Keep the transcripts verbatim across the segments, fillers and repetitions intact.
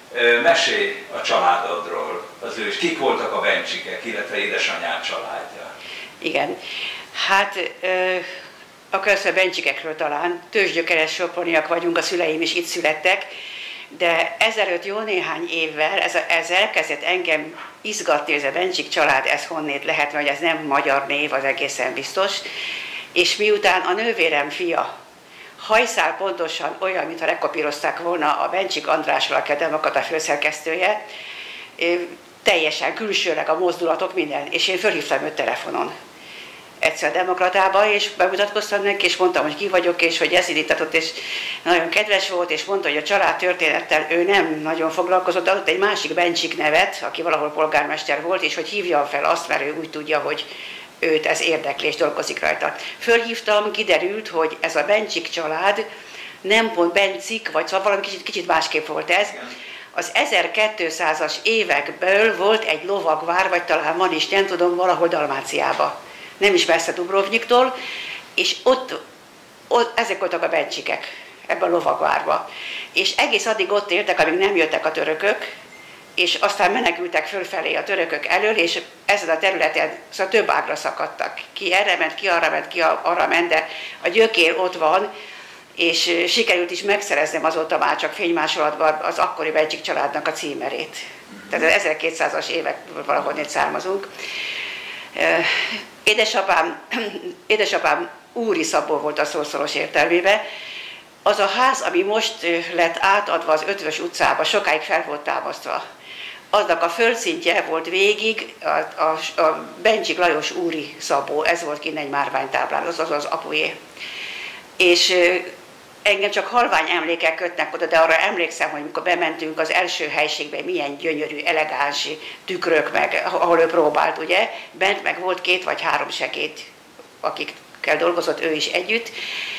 Mesélj a családodról, az ő, kik voltak a Bencsikek, illetve édesanyád családja. Igen, hát akkor először Bencsikekről talán, tőzsgyökeres soproniak vagyunk, a szüleim is itt születtek, de ezelőtt jó néhány évvel ez, ez elkezdett engem izgatni, ez a Bencsik család, ez honnét lehet, mert ez nem magyar név, az egészen biztos. És miután a nővérem fia hajszál pontosan olyan, mintha rekopírozták volna a Bencsik Andrásról, aki a Demokrata főszerkesztője, teljesen külsőleg a mozdulatok, minden, és én fölhívtam őt telefonon egyszer a Demokratába, és bemutatkoztam neki, és mondtam, hogy ki vagyok, és hogy ez indítatott, és nagyon kedves volt, és mondta, hogy a család történettel ő nem nagyon foglalkozott, de adott egy másik Bencsik nevet, aki valahol polgármester volt, és hogy hívjam fel azt, mert ő úgy tudja, hogy őt ez érdekli, és dolgozik rajta. Fölhívtam, kiderült, hogy ez a Bencsik család nem pont Bencik, vagy szóval valami kicsit, kicsit másképp volt ez. Az ezerkétszázas évekből volt egy lovagvár, vagy talán van is, nem tudom, valahol Dalmáciában. Nem is messze Dubrovniktól, és ott, ott ezek voltak a Bencsikek ebben a lovagvárban. És egész addig ott éltek, amíg nem jöttek a törökök, és aztán menekültek fölfelé a törökök elől, és ezen a területen szóval több ágra szakadtak. Ki erre ment, ki arra ment, ki arra ment, de a gyökér ott van, és sikerült is megszereznem azóta már csak fénymásolatban az akkori Bencsik családnak a címerét. Tehát az ezerkétszázas évekből valahonnét származunk. Édesapám, édesapám Úri Szabó volt a szószoros értelmében. Az a ház, ami most lett átadva az Ötvös utcába, sokáig fel volt támasztva. Aznak a földszintje volt végig a, a, a Bencsik Lajos Úri Szabó, ez volt kint egy márványtáblán, az az, az apué. És engem csak halvány emlékek kötnek oda, de arra emlékszem, hogy amikor bementünk az első helységbe, milyen gyönyörű, elegáns tükrök meg, ahol ő próbált, ugye, bent meg volt két vagy három segéd, akikkel dolgozott ő is együtt,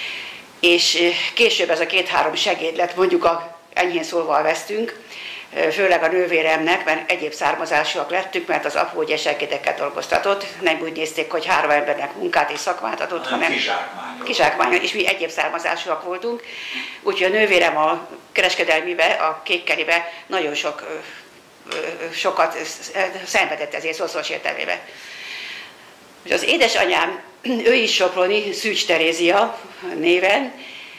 és később ez a két-három segéd lett, mondjuk a enyhén szólva vesztünk, főleg a nővéremnek, mert egyéb származásúak lettünk, mert az apu ugye segédekkel dolgoztatott, nem úgy nézték, hogy három embernek munkát és szakmát adott, hanem kizsákmányon, és mi egyéb származásúak voltunk. Úgyhogy a nővérem a kereskedelmibe, a kékkeribe nagyon sok, sokat szenvedett ezért szószoros értelmében. Az édesanyám, ő is soproni, Szűcs Terézia néven,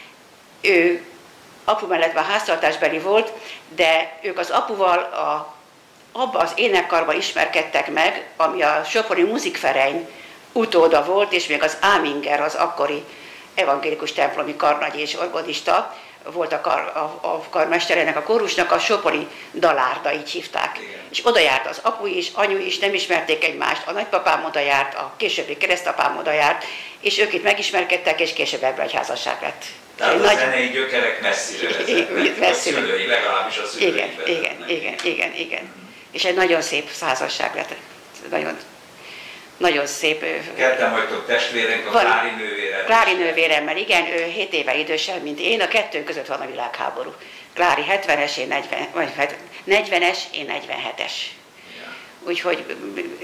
ő apu mellett már háztartásbeli volt, de ők az apuval a, abban az énekkarban ismerkedtek meg, ami a soproni Musikverein utóda volt, és még az Áminger, az akkori evangélikus templomi karnagy és orgonista, volt a, kar, a, a karmesterének, a kórusnak a sopori dalárda, így hívták. Igen. És oda járt az apu is, anyu is, nem ismerték egymást, a nagypapám oda járt, a későbbi keresztapám oda járt, és ők itt megismerkedtek, és később ebből egy házasság lett. Tehát a nagy... zenei gyökerek messzire vezetnek, a szülői, legalábbis a szülői igen, igen, igen, igen, igen. Mm. És egy nagyon szép házasság lett. Nagyon, nagyon szép. Ketten vagytok testvérek, a Klári nővéremmel. Klári nővéremmel, igen, ő hét éve idősebb, mint én, a kettőnk között van a világháború. Klári hetvenes, én negyven, vagy negyvenes, én negyvenhetes. Ja. Úgyhogy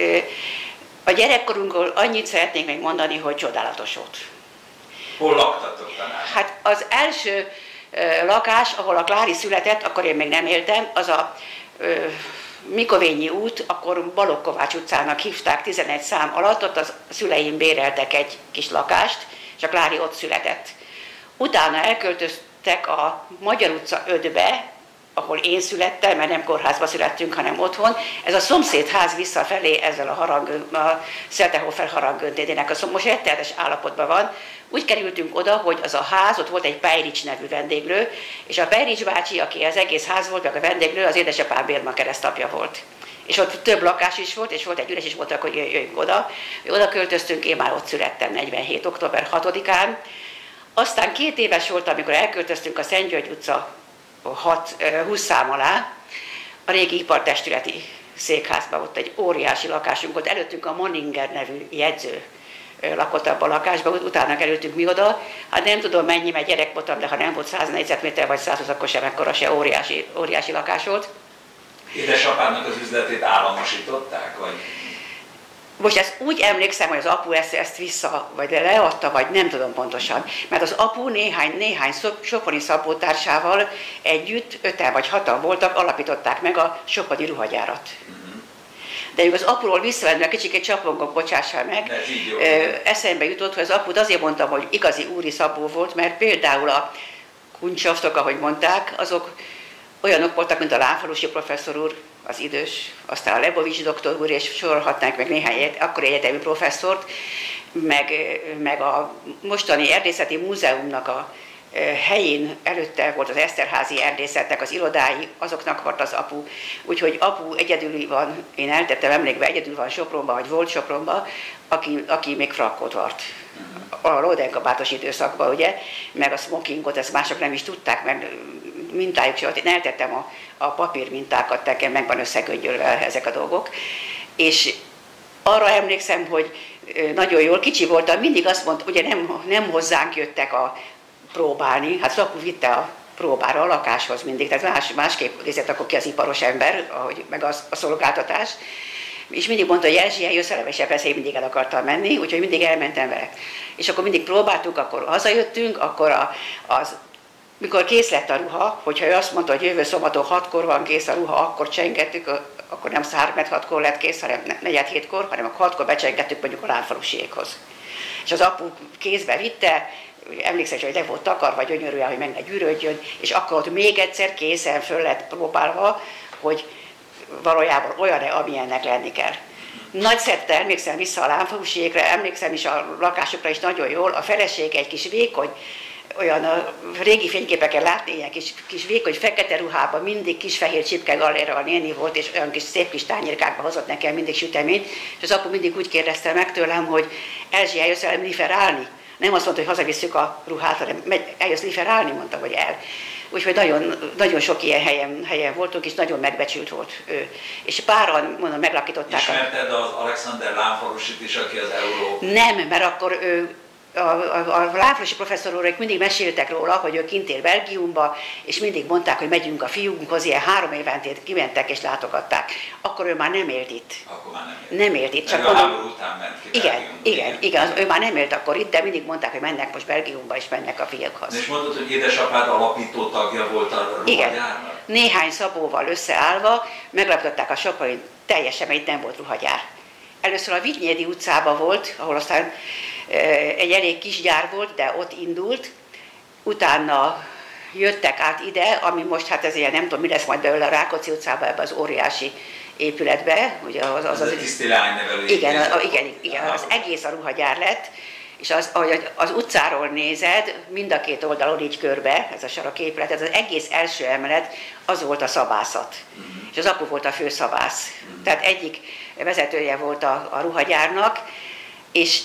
a gyerekkorunkról annyit szeretnék még mondani, hogy csodálatos volt. Hol laktatok tanár? Hát az első ö, lakás, ahol a Klári született, akkor én még nem éltem, az a ö, Mikovényi út, akkor Balogh Kovács utcának hívták tizenegy szám alatt, ott a szüleim béreltek egy kis lakást, és a Klári ott született. Utána elköltöztek a Magyar utca ötbe, ahol én születtem, mert nem kórházba születtünk, hanem otthon. Ez a szomszédház visszafelé ezzel a, harang, a Szeltehofer harangöntédének, a most rettenetes állapotban van. Úgy kerültünk oda, hogy az a ház, ott volt egy Pejrics nevű vendéglő, és a Pejrics bácsi, aki az egész ház volt, meg a vendéglő, az édesapám Bérma keresztapja volt. És ott több lakás is volt, és volt egy üres, és mondtak, hogy jöjjünk oda. Oda költöztünk, én már ott születtem negyvenhét. október hatodikán. Aztán két éves voltam, amikor elköltöztünk a Szent György utca húsz szám alá, a régi ipartestületi székházban, ott egy óriási lakásunk volt, előttünk a Moninger nevű jegyző lakott abban a lakásban, utána kerültünk mi oda, hát nem tudom mennyi, mert gyerek voltam, de ha nem volt száz négyzetméter vagy százhúsz, akkor sem ekkora se, óriási, óriási lakás volt. Édesapának az üzletét államosították, vagy? most ezt úgy emlékszem, hogy az apu ezt, ezt vissza, vagy leadta, vagy nem tudom pontosan. Mert az apu néhány, néhány soponi szabótársával együtt, öten vagy hatan voltak, alapították meg a soponi ruhagyárat. De az apuról visszavenni, kicsit csapongok, bocsássál meg, eszembe jutott, hogy az aput azért mondtam, hogy igazi úri szabó volt, mert például a kuncsaftok, ahogy mondták, azok olyanok voltak, mint a Lánfalussy professzor úr, az idős, aztán a Lebovics doktor úr, és sorolhatnánk meg néhány akkori egyetemi professzort, meg, meg a mostani Erdészeti Múzeumnak a helyén előtte volt az Eszterházy erdészetnek az irodái, azoknak volt az apu. Úgyhogy apu egyedül van, én eltettem emlékbe, egyedül van Sopronban, vagy volt Sopronban, aki, aki még frakkot vart. A Ródenkabátos időszakban, ugye, meg a smokingot, ezt mások nem is tudták, meg mintájuk se volt. Én eltettem a, a papír mintákat, nekem meg van összegöngyölve ezek a dolgok. És arra emlékszem, hogy nagyon jól, kicsi voltam, mindig azt mondta, ugye nem, nem hozzánk jöttek a próbálni, hát az apu vitte a próbára a lakáshoz mindig, tehát más, másképp nézett akkor ki az iparos ember, ahogy, meg az, a szolgáltatás. És mindig mondta, hogy Erzsi, jössz el, és persze én mindig el akartam menni, úgyhogy mindig elmentem vele. És akkor mindig próbáltuk, akkor hazajöttünk, akkor a, az, mikor kész lett a ruha, hogyha ő azt mondta, hogy jövő szombaton hatkor van kész a ruha, akkor csengettük, akkor nem szármet hatkor lett kész, hanem negyed hétkor, hanem akkor hatkor becsengettük mondjuk a Lánfalussyiékhoz. És az apu kézbe vitte, emlékszem, hogy le volt takarva gyönyörűen, hogy meg ne gyűrődjön, és akkor ott még egyszer készen föl lett próbálva, hogy valójában olyan-e, amilyennek lenni kell. Nagy szerte emlékszem vissza a Lánfalussyiékre, emlékszem is a lakásokra is nagyon jól, a feleség egy kis vékony, olyan a régi fényképeken látni, ilyen kis, kis vékony fekete ruhában, mindig kis fehér csipke galléra a néni volt, és olyan kis szép kis tányérkákba hozott nekem mindig süteményt, és az apu mindig úgy kérdezte meg tőlem, hogy Erzsi, eljössz el liferálni? Nem azt mondta, hogy hazavisszük a ruhát, hanem eljössz liferálni, mondta, hogy el. Úgyhogy nagyon, nagyon sok ilyen helyen, helyen voltunk, és nagyon megbecsült volt ő. És páran, mondom, meglakították. Ismerted az Alexander Lánfalussyt is, aki az Euró... Nem, mert akkor ő, a, a, a Lánfalussy professzor úrok mindig meséltek róla, hogy ő kint él Belgiumba, és mindig mondták, hogy megyünk a fiúnkhoz, ilyen három éventét kimentek és látogatták. Akkor ő már nem élt itt. Akkor már nem élt. Nem élt itt. Csak a háború után ment ki igen, Belgiumba. igen, igen, ő már nem élt akkor itt, de mindig mondták, hogy mennek most Belgiumba, és mennek a fiúkhoz. És mondod, hogy édesapád alapító tagja volt a ruhagyárnak? Néhány szabóval összeállva meglapították a Sopron, teljesen, mert itt nem volt ruhagyár. Először a Vinyédi utcában volt, ahol aztán egy elég kis gyár volt, de ott indult. Utána jöttek át ide, ami most, hát ez ilyen, nem tudom, mi lesz majd belőle a Rákóczi utcában, ebbe az óriási épületbe. Ugye az, az, az, az, az tisztilánynevelő. Igen, a, igen, igen, az egész a ruhagyár lett. És az, ahogy az utcáról nézed, mind a két oldalon így körbe, ez a saroképület, ez az egész első emelet, az volt a szabászat. Uh-huh. És az apu volt a főszabász. Uh-huh. Tehát egyik vezetője volt a, a ruhagyárnak, és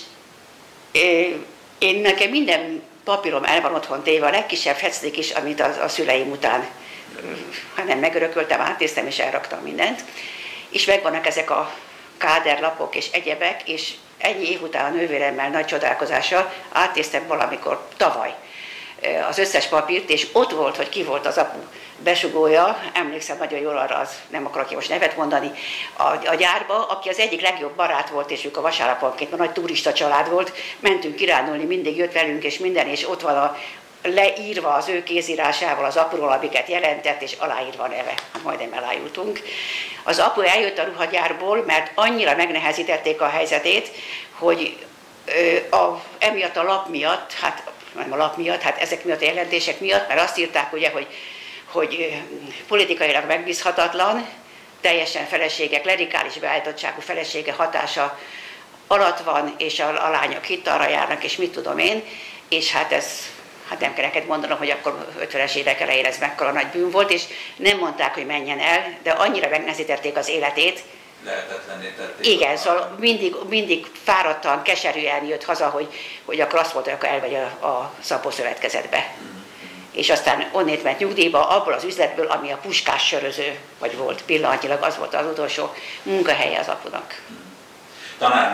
én nekem minden papírom el van otthon téve, a legkisebb fecték is, amit a, a szüleim után, hanem megörököltem, átnéztem és elraktam mindent. És megvannak ezek a káderlapok és egyebek, és ennyi év után a nővéremmel nagy csodálkozással átnéztem valamikor tavaly az összes papírt, és ott volt, hogy ki volt az apu besugója, emlékszem nagyon jól arra, az, nem akarok most nevet mondani, a, a gyárba, aki az egyik legjobb barát volt, és ők a vasárnaponként, mert nagy turista család volt, mentünk kirándulni, mindig jött velünk, és minden, és ott van a, leírva az ő kézírásával az apuról, amiket jelentett, és aláírva a neve, majdnem elájultunk. Az apu eljött a ruhagyárból, mert annyira megnehezítették a helyzetét, hogy a, emiatt a lap miatt, hát nem a lap miatt, hát ezek miatt a jelentések miatt, mert azt írták ugye, hogy, hogy politikailag megbízhatatlan, teljesen feleségek, klerikális beállítottságú felesége hatása alatt van, és a, a lányok hittalra járnak, és mit tudom én, és hát ez, hát nem kell neked mondanom, hogy akkor ötvenes évek elején ez mekkora nagy bűn volt, és nem mondták, hogy menjen el, de annyira megnehezítették az életét. Lehetetlenné tették. Igen, szóval mindig, mindig fáradtan, keserűen jött haza, hogy, hogy akkor azt mondta, hogy akkor elmegy a, a Szabó Szövetkezetbe. Mm-hmm. És aztán onnét ment nyugdíjba, abból az üzletből, ami a Puskás söröző, vagy volt pillanatnyilag, az volt az utolsó munkahelye az apunak. Mm. Tanárnő,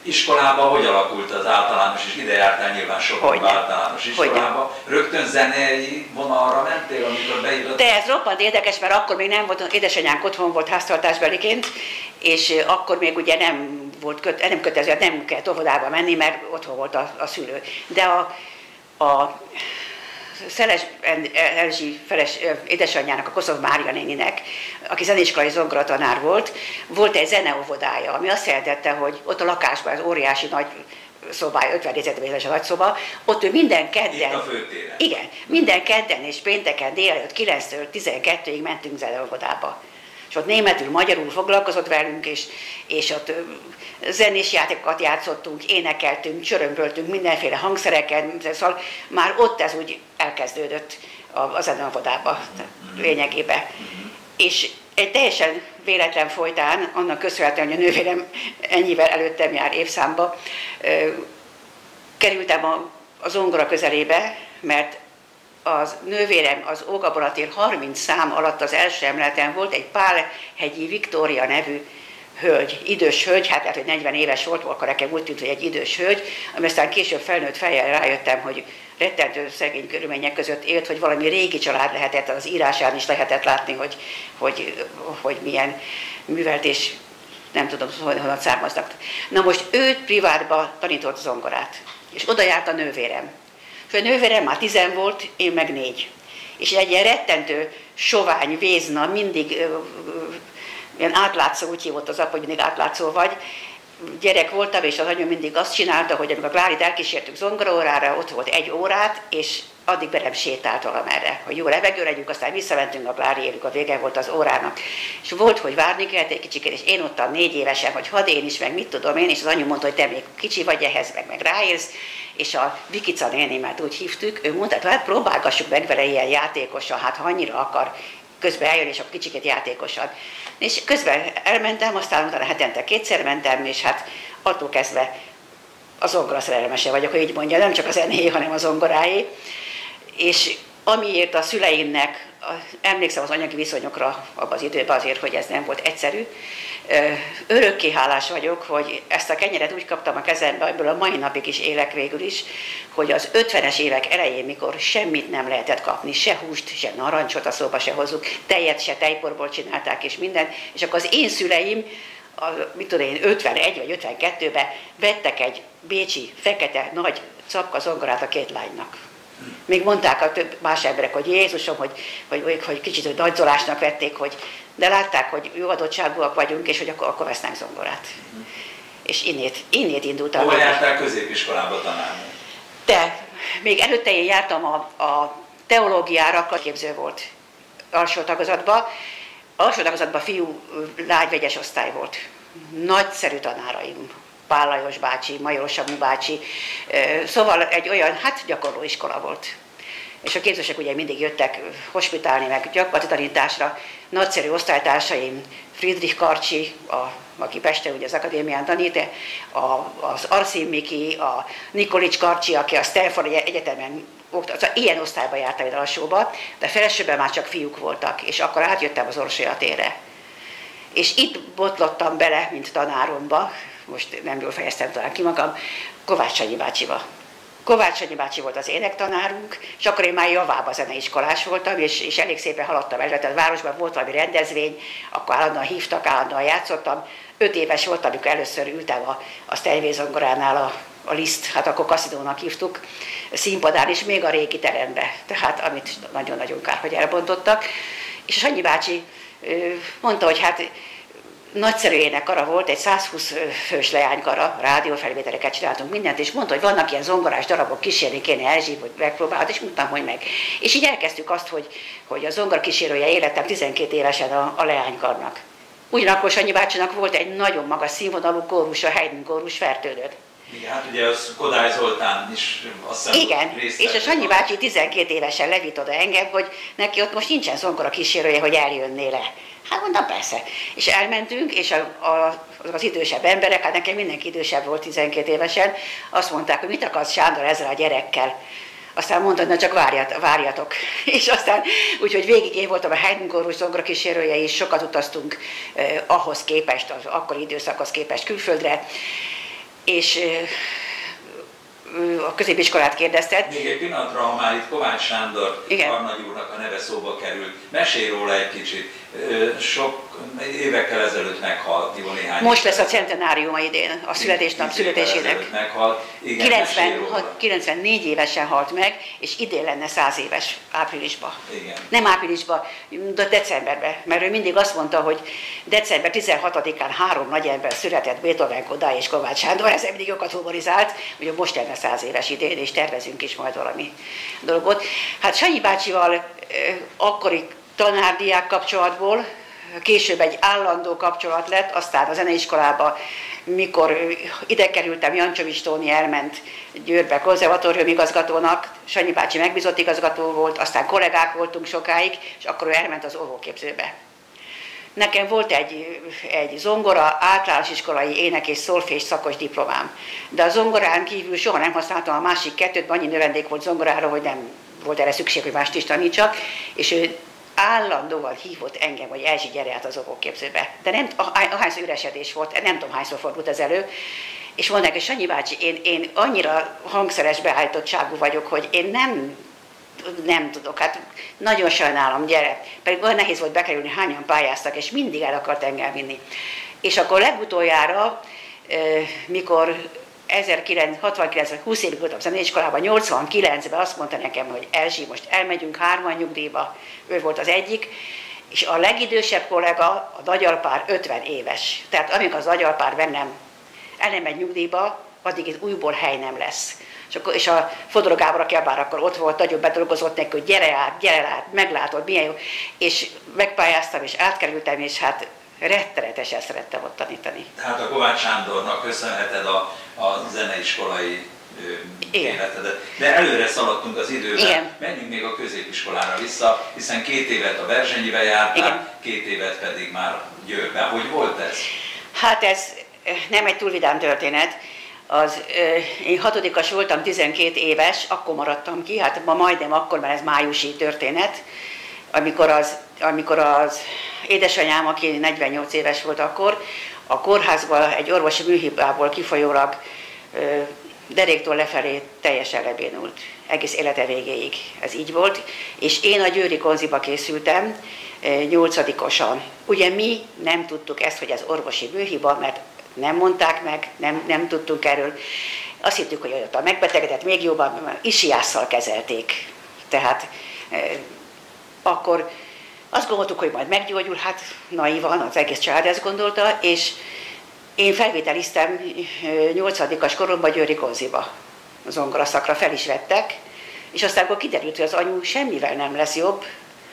iskolában hogy alakult az általános, és ide jártál nyilván sok általános iskolába. Rögtön zenei vonalra mentél, amikor beírtad? De ez roppant érdekes, mert akkor még nem volt, édesanyánk otthon volt háztartásbeliként, és akkor még ugye nem volt köt, nem kötelező, nem kellett óvodába menni, mert otthon volt a, a szülő. De a, a Szeles Erzsi feles, édesanyjának, a Koszov Mária néninek, aki zeneiskolai zongoratanár volt, volt egy zeneóvodája, ami azt jelentette, hogy ott a lakásban, az óriási nagy szobája, ötven négyzetméteres a nagy szoba, ott ő minden kedden, itt a főtéren. Igen, minden kedden és pénteken délelőtt kilenctől tizenkettőig mentünk zeneóvodába. És ott németül, magyarul foglalkozott velünk, és, és ott zenés játékokat játszottunk, énekeltünk, csörömböltünk mindenféle hangszereken, szóval már ott ez úgy elkezdődött a, a zeneóvodába lényegében. És egy teljesen véletlen folytán, annak köszönhetően, hogy a nővérem ennyivel előttem jár évszámba, kerültem a, a zongora közelébe, mert az nővérem az Ógabonatér harminc szám alatt az első emeleten volt egy Pálhegyi Viktória nevű hölgy, idős hölgy, hát lehet, hogy negyven éves volt, akkor nekem úgy tűnt, hogy egy idős hölgy, ami aztán később felnőtt fejjel rájöttem, hogy rettentő szegény körülmények között élt, hogy valami régi család lehetett, az írásán is lehetett látni, hogy, hogy, hogy milyen művelt, és nem tudom, honnan származnak. Na most őt privátba tanított zongorát, és oda járt a nővérem. És a nővérem már tizen volt, én meg négy. És egy ilyen rettentő, sovány, vézna, mindig ö, ö, ilyen átlátszó, úgy hívott az apa, hogy mindig átlátszó vagy. Gyerek voltam, és az anyu mindig azt csinálta, hogy amikor a Klárit elkísértük zongoraórára, ott volt egy órát, és addig be nem sétált valamerre, hogy jó levegő legyünk, aztán visszamentünk a Kláriérük, a vége volt az órának. És volt, hogy várni kellett egy kicsikét, és én ottan négy évesen, hogy hadd én is, meg mit tudom én, és az anyu mondta, hogy te még kicsi vagy ehhez, meg, meg ráérsz, és a Vikica nénémet úgy hívtuk, ő mondta, hogy hát próbálgassuk meg vele ilyen játékosan, hát ha annyira akar közben eljön, és akkor kicsikét játékosan. És közben elmentem, aztán utána hetente kétszer mentem, és hát attól kezdve a zongora szerelmese vagyok, hogy így mondja, nem csak a zenéjé, hanem a zongoráé. És amiért a szüleimnek, emlékszem az anyagi viszonyokra abban az időben azért, hogy ez nem volt egyszerű, örökké hálás vagyok, hogy ezt a kenyeret úgy kaptam a kezembe, amiből a mai napig is élek végül is, hogy az ötvenes évek elején, mikor semmit nem lehetett kapni, se húst, se narancsot a szóba se hozzuk, tejet se tejporból csinálták és minden, és akkor az én szüleim, a, mit tudom én, ötvenegy vagy ötvenkettőben vettek egy bécsi, fekete, nagy capka zongorát a két lánynak. Még mondták a több más emberek, hogy Jézusom, hogy, hogy, hogy, hogy kicsit hogy nagyzolásnak vették, hogy, de látták, hogy jó adottságúak vagyunk, és hogy akkor, akkor vesznek zongorát. Mm. És innét, innét indultam. Hova jártál középiskolába tanárni? De még előtte én jártam a, a teológiára, képző volt alsó tagozatban. Alsó tagozatban fiú, lány, vegyes osztály volt. Nagyszerű tanáraim. Pál Lajos bácsi, Major Samu bácsi, szóval egy olyan, hát gyakorló iskola volt. És a képzősök ugye mindig jöttek hospitálni, meg gyakorlati tanításra. Nagyszerű osztálytársaim, Friedrich Karcsi, a, aki Pesten ugye az akadémián tanít, a, az Arszín Miki, a Nikolics Karcsi, aki a Stanford Egyetemen oktat, szóval ilyen osztályba jártam ide alsóba, de felsőben már csak fiúk voltak, és akkor átjöttem az Orsolya térre. És itt botlottam bele, mint tanáromba, most nem jól fejeztem talán ki magam, Kovács Sanyi bácsiba. Kovács Sanyi bácsi volt az énektanárunk, és akkor én már javába zeneiskolás voltam, és, és elég szépen haladtam el, tehát a városban volt valami rendezvény, akkor állandóan hívtak, állandóan játszottam. Öt éves voltam, amikor először ültem a, a Steinway-zongoránál a, a Liszt, hát akkor Kaszinónak hívtuk, a színpadán is, még a régi terembe, tehát amit nagyon-nagyon kár, hogy elbontottak. És a Sanyi bácsi mondta, hogy hát nagyszerű énekkara volt, egy százhúsz fős leánykara, rádiófelvételeket csináltunk, mindent, és mondta, hogy vannak ilyen zongorás darabok, kísérni kéne Erzsi, hogy megpróbálhat, és mondtam, hogy meg. És így elkezdtük azt, hogy, hogy a zongora kísérője életem tizenkét évesen a, a leánykarnak. Ugyanakkor Sanyi bácsinak volt egy nagyon magas színvonalú kórus, a Haydn kórus Fertőnön. Igen, hát ugye az Kodály Zoltán is azt hiszem. Igen, és a Sanyi bácsi tizenkét évesen levitt oda engem, hogy neki ott most nincsen zongora kísérője, hogy eljönné le. Hát mondtam, persze. És elmentünk, és a, a, az idősebb emberek, hát nekem mindenki idősebb volt tizenkét évesen, azt mondták, hogy mit akarsz Sándor ezzel a gyerekkel. Aztán mondta, na csak várjat, várjatok. És aztán, úgyhogy végig én voltam a Haydn kórus zongora kísérője, és sokat utaztunk eh, ahhoz képest, az akkori időszakhoz képest külföldre. és a középiskolát kérdezted. Még egy pillanatra, ha már itt Kovács Sándor karnagy úrnak a neve szóba került, mesélj róla egy kicsit. Sok évekkel ezelőtt meghalt, jó néhány. Most lesz a centenáriuma idén, a születésnap születésének. Meghalt. Igen, kilencven, kilencvennégy évesen halt meg, és idén lenne száz éves áprilisban. Igen. Nem áprilisban, de decemberben, mert ő mindig azt mondta, hogy december tizenhatodikán három nagy ember született, Beethoven, Kodály és Kovács Sándor, ezzel mindig őket humorizált, hogy most lenne száz éves idén, és tervezünk is majd valami dolgot. Hát Sanyi bácsival eh, akkori tanárdiák kapcsolatból, később egy állandó kapcsolat lett, aztán a zeneiskolába, mikor ide kerültem, Jancsovics Tóni elment Győrbe konzervatórium igazgatónak, Sanyi bácsi megbízott igazgató volt, aztán kollégák voltunk sokáig, és akkor ő elment az óvóképzőbe. Nekem volt egy, egy zongora, általános iskolai ének és szolfés szakos diplomám, de a zongorán kívül soha nem használtam a másik kettőt, annyi növendék volt zongorára, hogy nem volt erre szükség, hogy mást is tanítsak, és ő állandóan hívott engem, hogy Erzsi, gyere át az óvóképzőbe. De nem, ahányszor üresedés volt, nem tudom hányszor fordult ez elő, és mondták, hogy Sanyi bácsi, én, én annyira hangszeres beállítottságú vagyok, hogy én nem, nem tudok, hát nagyon sajnálom, gyere. Pedig olyan nehéz volt bekerülni, hányan pályáztak, és mindig el akart engem vinni. És akkor legutoljára, mikor ezerkilencszázhatvankilencben, húsz évig voltam zeneiskolában, nyolcvankilencben azt mondta nekem, hogy Erzsi, most elmegyünk hárman nyugdíjba, ő volt az egyik, és a legidősebb kollega, a nagyalpár ötven éves. Tehát amikor az nagyalpár bennem el nem megy nyugdíjba, addig itt újból hely nem lesz. És, akkor, és a Fodor Gábor, aki abban akkor ott volt, nagyon bedolgozott neki, hogy gyere át, gyere át, meglátod, milyen jó. És megpályáztam, és átkerültem, és hát rettenetesen szerettem ott tanítani. Tehát a Kovács Sándornak köszönheted a, a zeneiskolai életedet. De előre szaladtunk az időben, igen. Menjünk még a középiskolára vissza, hiszen két évet a Berzsenyibe jártál, igen. Két évet pedig már Győrben. Hogy volt ez? Hát ez nem egy túl vidám történet. Az, én hatodikas voltam, tizenkét éves, akkor maradtam ki, hát ma majdnem akkor, mert ez májusi történet, amikor az, amikor az édesanyám, aki negyvennyolc éves volt akkor, a kórházban egy orvosi műhibából kifolyólag deréktől lefelé teljesen lebénult. Egész élete végéig ez így volt. És én a győri konziba készültem nyolcadikosan. Ugye mi nem tudtuk ezt, hogy ez orvosi műhiba, mert nem mondták meg, nem, nem tudtunk erről. Azt hittük, hogy ott a megbetegedett még jobban, isiásszal kezelték. Tehát eh, akkor azt gondoltuk, hogy majd meggyógyul, hát naivan, az egész család ezt gondolta, és én felvételiztem nyolcadikas koromban Győri konziba. Zongora szakra fel is vettek, és aztán akkor kiderült, hogy az anyu semmivel nem lesz jobb,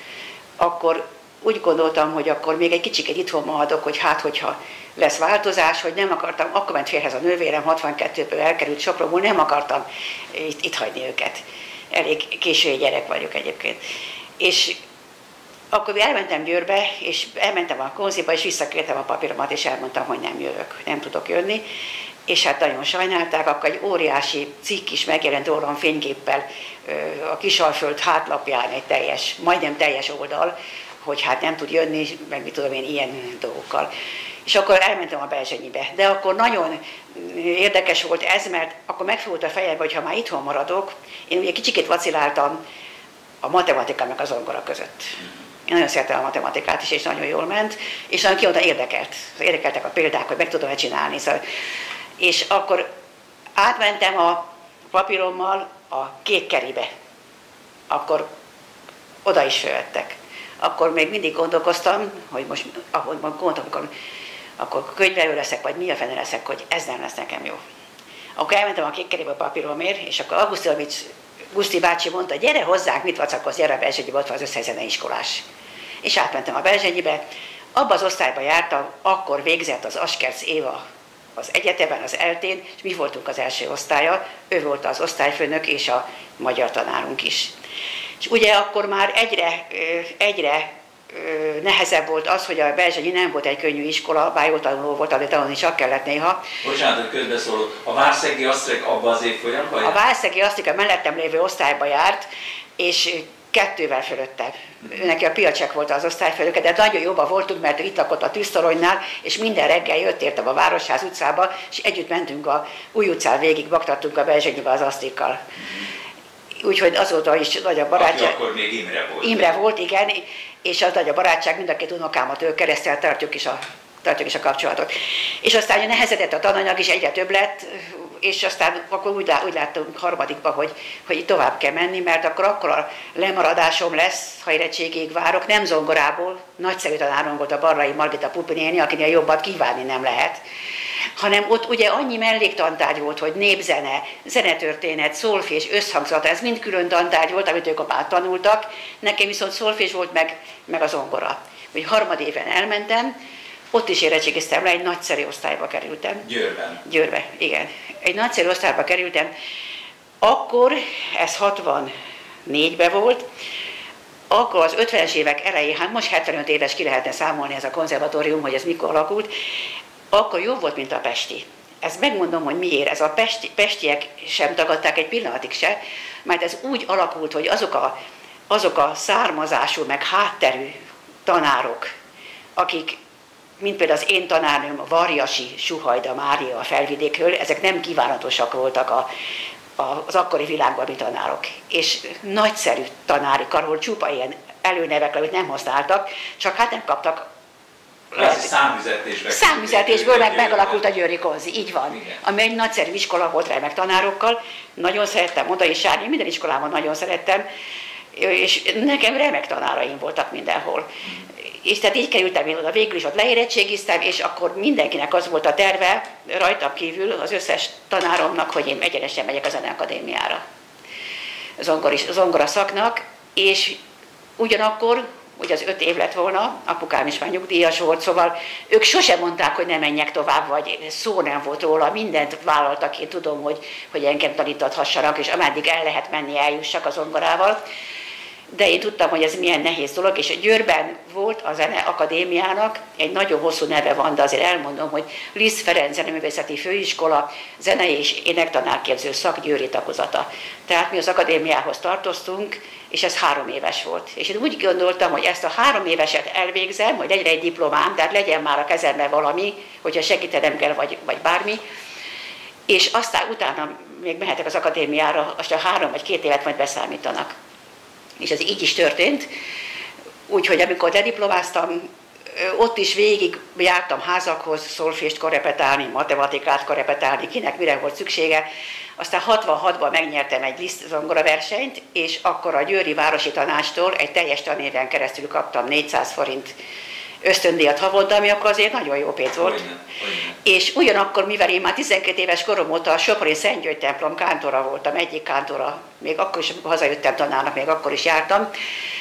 akkor úgy gondoltam, hogy akkor még egy kicsit itthon maradok, hogy hát, hogyha lesz változás, hogy nem akartam, akkor ment férhez a nővérem, hatvankettőből elkerült Sopronból, nem akartam itt, itt hagyni őket. Elég késői gyerek vagyok egyébként. És akkor elmentem Győrbe, és elmentem a konziba, és visszakértem a papíromat, és elmondtam, hogy nem jövök, nem tudok jönni. És hát nagyon sajnálták, akkor egy óriási cikk is megjelent rólam fényképpel a Kisalföld hátlapján, egy teljes, majdnem teljes oldal, hogy hát nem tud jönni, meg mit tudom én, ilyen dolgokkal. És akkor elmentem a Berzsenyibe. De akkor nagyon érdekes volt ez, mert akkor megfogott a fejembe, hogy ha már itthon maradok, én ugye kicsikét vaciláltam a matematika meg a zongora között. Én nagyon szeretem a matematikát is, és nagyon jól ment, és nagyon kimondta érdekelt. Érdekeltek a példák, hogy meg tudom-e csinálni. Szóval. És akkor átmentem a papírommal a kék keribe. Akkor oda is fölvettek. Akkor még mindig gondolkoztam, hogy most, ahogy gondoltam, akkor, akkor könyvelő leszek, vagy mi a fene leszek, hogy ez nem lesz nekem jó. Akkor elmentem a kék kerébe a papíromért, és akkor Augusztinovics Guszti bácsi mondta, gyere hozzánk, mit vacakolsz, gyere a Berzsenyibe, ott van az összes zeneiskolás. És átmentem a Berzsenyibe, abba az osztályba jártam, akkor végzett az Askerc Éva az egyetemen, az eltén, és mi voltunk az első osztálya, ő volt az osztályfőnök és a magyar tanárunk is. És ugye akkor már egyre, egyre nehezebb volt az, hogy a Berzsenyi nem volt egy könnyű iskola, bár jó tanuló volt, de tanulni csak kellett néha. Bocsánat, hogy közbeszólok, a Várszegi Asztrik abban az évfolyamban? A Várszegi Asztrik a mellettem lévő osztályba járt, és kettővel fölötte. Ő neki a Pilcsek volt az osztályfőnöke, de nagyon jobban voltunk, mert itt lakott a Tűztoronynál, és minden reggel jött értem a Városház utcába, és együtt mentünk a Új utcán végig, baktattunk a Berzsenyibe az asztikkal. Úgyhogy azóta is nagy a barátság. Aki akkor még Imre volt. Imre volt, igen, és az nagy a barátság, mind a két unokámat ő keresztel tartjuk is a, tartjuk is a kapcsolatot. És aztán nehezedett a tananyag is, egyre több lett, és aztán akkor úgy, úgy láttunk harmadikban, hogy, hogy tovább kell menni, mert akkor akkor a lemaradásom lesz, ha érettségig várok, nem zongorából, nagyszerű tanárom volt a Barlai Margita Pupi néni, akinél jobbat kívánni nem lehet, hanem ott ugye annyi melléktantárgy volt, hogy népzene, zenetörténet, szolfés, összhangzat, ez mind külön tantárgy volt, amit ők már tanultak, nekem viszont szolfés volt meg, meg a zongora. Úgy harmadéven elmentem, ott is érettségiztem le, egy nagyszerű osztályba kerültem. Győrben. Győrbe, igen. Egy nagyszerű osztályba kerültem. Akkor, ez hatvannégyben volt, akkor az ötvenes évek elején, hát most hetvenöt éves ki lehetne számolni ez a konzervatórium, hogy ez mikor alakult, akkor jobb volt, mint a pesti. Ezt megmondom, hogy miért. Ez a pesti, pestiek sem tagadták egy pillanatig se, mert ez úgy alakult, hogy azok a, azok a származású, meg hátterű tanárok, akik, mint például az én tanárnőm, a Varjasi Suhajda Mária a Felvidékről, ezek nem kívánatosak voltak a, a, az akkori világban, mi tanárok. És nagyszerű tanári karol, csupa ilyen előnevek, amit nem használtak, csak hát nem kaptak. Számüzetésből. Számüzetésből meg megalakult a Győri Konzi, így van. Igen. Ami egy nagyszerű iskola volt, remek tanárokkal. Nagyon szerettem oda is járni, minden iskolában nagyon szerettem. És nekem remek tanáraim voltak mindenhol. És tehát így kerültem én oda, végül is ott leérettségiztem, és akkor mindenkinek az volt a terve, rajtam kívül az összes tanáromnak, hogy én egyenesen megyek a Zeneakadémiára. Zongor is, zongora szaknak, és ugyanakkor, ugye az öt év lett volna, apukám is már nyugdíjas volt, szóval ők sosem mondták, hogy ne menjek tovább, vagy szó nem volt róla, mindent vállaltak, én tudom, hogy, hogy engem tanítathassanak, és ameddig el lehet menni, eljussak a zongorával. De én tudtam, hogy ez milyen nehéz dolog, és Győrben volt a Zeneakadémiának, egy nagyon hosszú neve van, de azért elmondom, hogy Liszt Ferenc Zeneművészeti Főiskola, zenei és énektanárképző szak győri tagozata. Tehát mi az akadémiához tartoztunk, és ez három éves volt. És én úgy gondoltam, hogy ezt a három éveset elvégzem, hogy legyen egy diplomám, tehát legyen már a kezemben valami, hogyha segítenem kell, vagy, vagy bármi, és aztán utána még mehetek az akadémiára, azt a három vagy két évet majd beszámítanak. És ez így is történt, úgyhogy amikor lediplomáztam, ott is végig jártam házakhoz szolfést korrepetálni, matematikát korrepetálni, kinek mire volt szüksége. Aztán hatvanhatban megnyertem egy Liszt zongora versenyt, és akkor a Győri Városi Tanácstól egy teljes tanéven keresztül kaptam négyszáz forint ösztöndíjat havonta, ami akkor azért nagyon jó pénz volt. Olyan, olyan. És ugyanakkor, mivel én már tizenkét éves korom óta a Sopron Szent György templom kántora voltam, egyik kántora, még akkor is, amikor hazajöttem tanárnak, még akkor is jártam,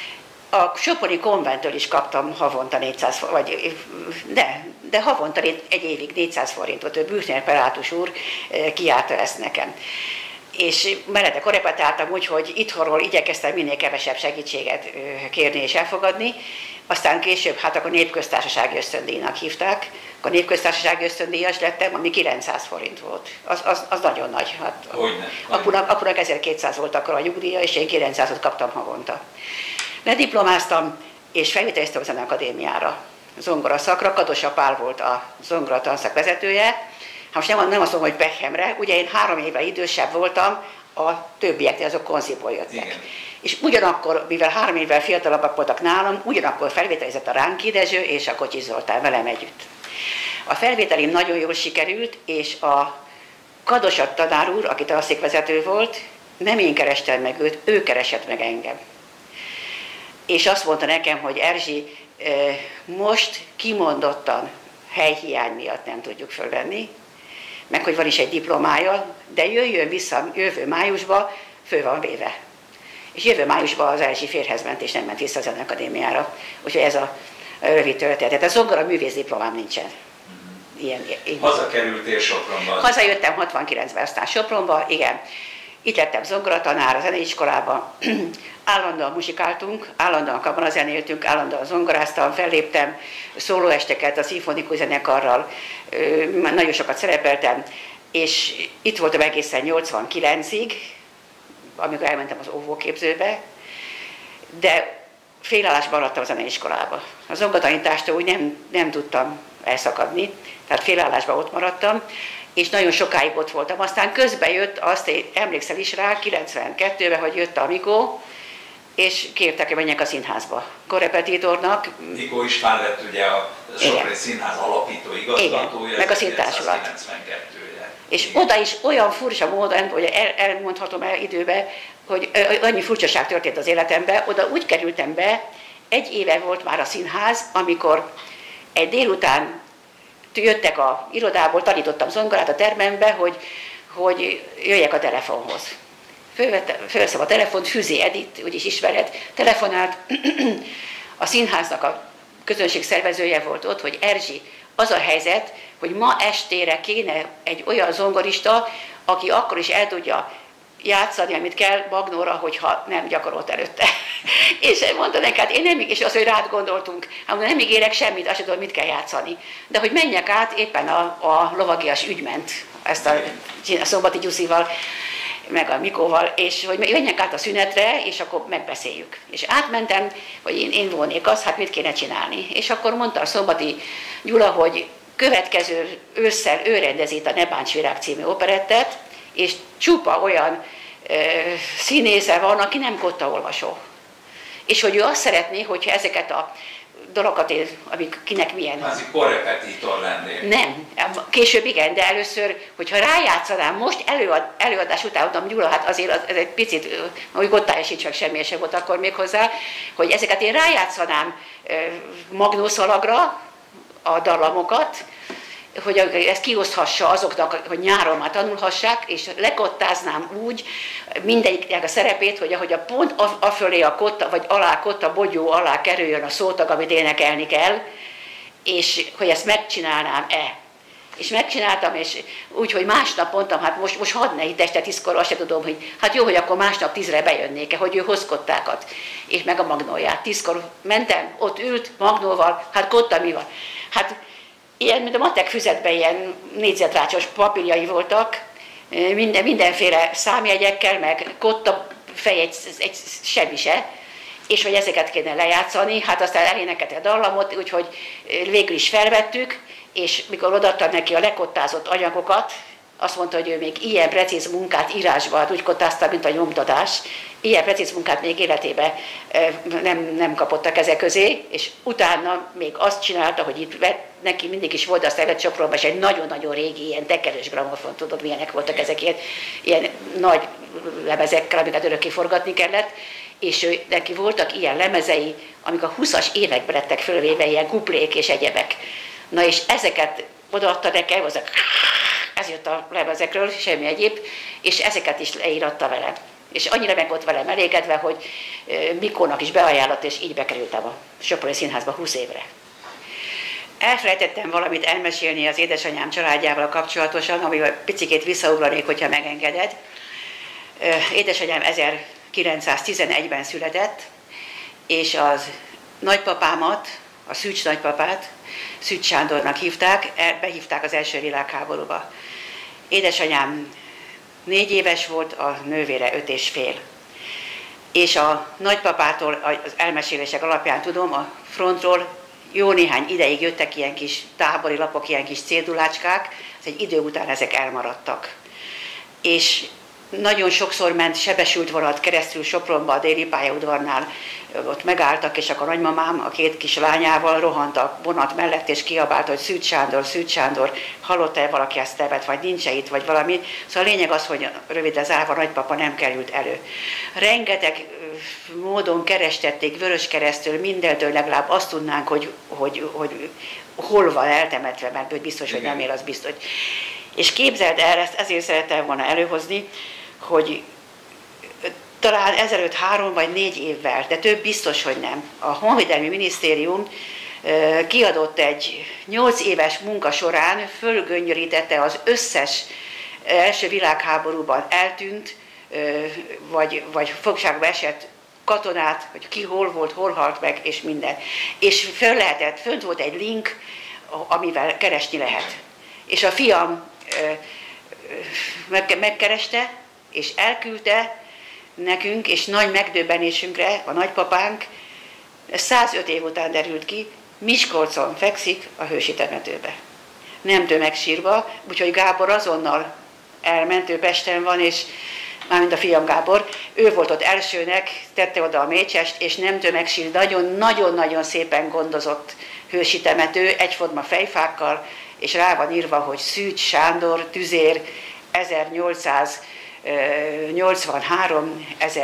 a Soproni konventtől is kaptam havonta négyszáz forint, vagy de, de havonta egy évig négyszáz forintot, ő Büchner Pelátus úr kiárta ezt nekem. És mellette korrepetáltam úgy, hogy itthonról igyekeztem minél kevesebb segítséget kérni és elfogadni. Aztán később, hát akkor népköztársasági ösztöndíjnak hívták, akkor népköztársasági ösztöndíjas lettem, ami kilencszáz forint volt. Az, az, az nagyon nagy. Hát, hogyne, apunak, apunak ezerkétszáz volt akkor a nyugdíja, és én kilencszázat kaptam havonta. Lediplomáztam, és felvételiztem a Zeneakadémiára. Zongora szakra, Kadosa Pál volt a zongora tanszak vezetője. Hát most nem, nem azt mondom, hogy Pechemre, ugye én három éve idősebb voltam, a többieknél azok konziból jöttek. Igen. És ugyanakkor, mivel három évvel fiatalabbak voltak nálam, ugyanakkor felvételizett a Ránki Dezső és a Kocsis Zoltán velem együtt. A felvételim nagyon jól sikerült, és a Kadosa tanár úr, aki tanszékvezető volt, nem én kerestem meg őt, ő keresett meg engem. És azt mondta nekem, hogy Erzsi, most kimondottan helyhiány miatt nem tudjuk fölvenni, meg hogy van is egy diplomája, de jöjjön vissza jövő májusba, föl van véve. És jövő májusban az Erzsi férjhez ment, és nem ment vissza a Zeneakadémiára. Úgyhogy ez a rövid történet. Tehát a zongora művész diplomám nincsen. Ilyen, ilyen. Hazakerültél Sopronba? Hazajöttem hatvankilencben, aztán Sopronba, igen. Itt lettem zongoratanár a zeneiskolában. Állandóan muzsikáltunk, állandóan kamarzenéltünk, állandóan zongoráztam, felléptem, szólóesteket a szimfonikus zenekarral, nagyon sokat szerepeltem, és itt voltam egészen nyolcvankilencig, amikor elmentem az óvóképzőbe, de félállásban maradtam a zeneiskolába. A zongoratanítástól úgy nem, nem tudtam elszakadni, tehát félállásban ott maradtam, és nagyon sokáig ott voltam. Aztán közben jött, azt emlékszel is rá, kilencvenkettőben, hogy jött a Mikó, és kértek, hogy menjek a színházba. Korrepetitornak. Mikó István lett ugye a Sopron Színház alapító igazgatója, meg a színtársulat. És igen. Oda is olyan furcsa módon, hogy el, elmondhatom el időben, hogy annyi furcsaság történt az életemben, oda úgy kerültem be, egy éve volt már a színház, amikor egy délután jöttek a irodából, tanítottam zongorát a termembe, hogy, hogy jöjjek a telefonhoz. Fölveszem a telefont, Füzé Edith, úgyis ismered, telefonált, a színháznak a közönség szervezője volt ott, hogy Erzsi, az a helyzet, hogy ma estére kéne egy olyan zongorista, aki akkor is el tudja játszani, amit kell Magnóra, hogyha nem gyakorolt előtte. És mondta neki, hát én nem, és azt, hogy rád gondoltunk, hát nem ígérek semmit, azt tudom, mit kell játszani. De hogy menjek át, éppen a, a lovagias ügy ment, ezt a, a Szombati Gyuszival, meg a Mikóval, és hogy menjek át a szünetre, és akkor megbeszéljük. És átmentem, hogy én, én volnék az, hát mit kéne csinálni. És akkor mondta a Szombati Gyula, hogy következő ősszel ő rendezi itt a Ne bánts virág című operettet, és csupa olyan ö, színésze van, aki nem kottaolvasó. És hogy ő azt szeretné, hogyha ezeket a dolgokat, amik kinek milyen... Az egy korrepetitor lennél. Nem, később igen, de először, hogyha rájátszanám most előad, előadás után, mondtam, Gyula, hát azért az, ez egy picit, hogy gottája sincs meg semmi sem volt akkor még hozzá, hogy ezeket én rájátszanám magnószalagra, a dallamokat, hogy ezt kioszthassa azoknak, hogy nyáron már tanulhassák, és lekottáznám úgy mindegyiknek a szerepét, hogy ahogy a pont afölé a kotta, vagy alá kotta bogyó alá kerüljön a szótag, amit énekelni kell, és hogy ezt megcsinálnám-e. És megcsináltam, és úgy, hogy másnap mondtam, hát most, most hadd ne itt este tízkor, azt se tudom, hogy hát jó, hogy akkor másnap tízre bejönnék-e, hogy ő hoz kottákat, és meg a magnóját. Tízkor mentem, ott ült magnóval, hát kotta mi van? Hát ilyen, mint a matek füzetben ilyen négyzetrácsos papírjai voltak, minden, mindenféle számjegyekkel, meg kotta fej egy, egy semmi se, és hogy ezeket kéne lejátszani, hát aztán elénekelt a dallamot, úgyhogy végül is felvettük, és mikor odaadtam neki a lekottázott anyagokat, azt mondta, hogy ő még ilyen precíz munkát írásban úgy kottázta, mint a nyomtatás, ilyen precíz munkát még életében nem, nem kapott a keze közé, és utána még azt csinálta, hogy itt neki mindig is volt, aztán vett Sopronban, és egy nagyon-nagyon régi, ilyen tekerős gramofon, tudod, milyenek voltak ezek, ilyen, ilyen nagy lemezekkel, amiket örökké forgatni kellett, és ő, neki voltak ilyen lemezei, amik a húszas években lettek fölvéve, ilyen kuplék és egyebek. Na és ezeket odaadta nekem, azok, ez jött a lemezekről, semmi egyéb, és ezeket is leíratta velem. És annyira meg volt velem elégedve, hogy Mikónak is beajánlott, és így bekerültem a Soproni Színházba húsz évre. Elfelejtettem valamit elmesélni az édesanyám családjával kapcsolatosan, amivel picikét visszaugranék, hogyha megengeded. Édesanyám ezerkilencszáztizenegyben született, és az nagypapámat, a Szűcs nagypapát, Szűcs Sándornak hívták, behívták az első világháborúba. Édesanyám négy éves volt, a nővére öt és fél. És a nagypapától az elmesélések alapján tudom, a frontról jó néhány ideig jöttek ilyen kis tábori lapok, ilyen kis cédulácskák, az egy idő után ezek elmaradtak. És nagyon sokszor ment sebesült vonat keresztül Sopronba, a déli pályaudvarnál, ott megálltak, és akkor a nagymamám a két kis lányával rohant a vonat mellett, és kiabált, hogy Szűcs Sándor, Szűcs Sándor, hallotta-e valaki ezt nevet, vagy nincs-e itt, vagy valami. Szóval a lényeg az, hogy röviden zárva nagypapa nem került elő. Rengeteg módon kerestették Vöröskeresztől, mindentől legalább azt tudnánk, hogy, hogy, hogy hol van eltemetve, mert hogy biztos, hogy nem él, az biztos. És képzeld el, ezt ezért szerettem volna előhozni, hogy talán ezelőtt három vagy négy évvel, de több biztos, hogy nem, a Honvédelmi Minisztérium kiadott egy nyolc éves munka során, fölgöngyörítette az összes első világháborúban eltűnt, vagy, vagy fogságba esett katonát, hogy ki hol volt, hol halt meg, és minden. És föl lehetett, fönt volt egy link, amivel keresni lehet. És a fiam megkereste, és elküldte nekünk, és nagy megdöbbenésünkre a nagypapánk százöt év után derült ki, Miskolcon fekszik a hősi temetőbe. Nem tömegsírva, úgyhogy Gábor azonnal elment, ő Pesten van, és mármint a fiam Gábor, ő volt ott elsőnek, tette oda a mécsest, és nem tömegsír, nagyon-nagyon szépen gondozott hősi temető, egyforma fejfákkal, és rá van írva, hogy Szűcs Sándor, tüzér, ezernyolcszáznyolcvanhárom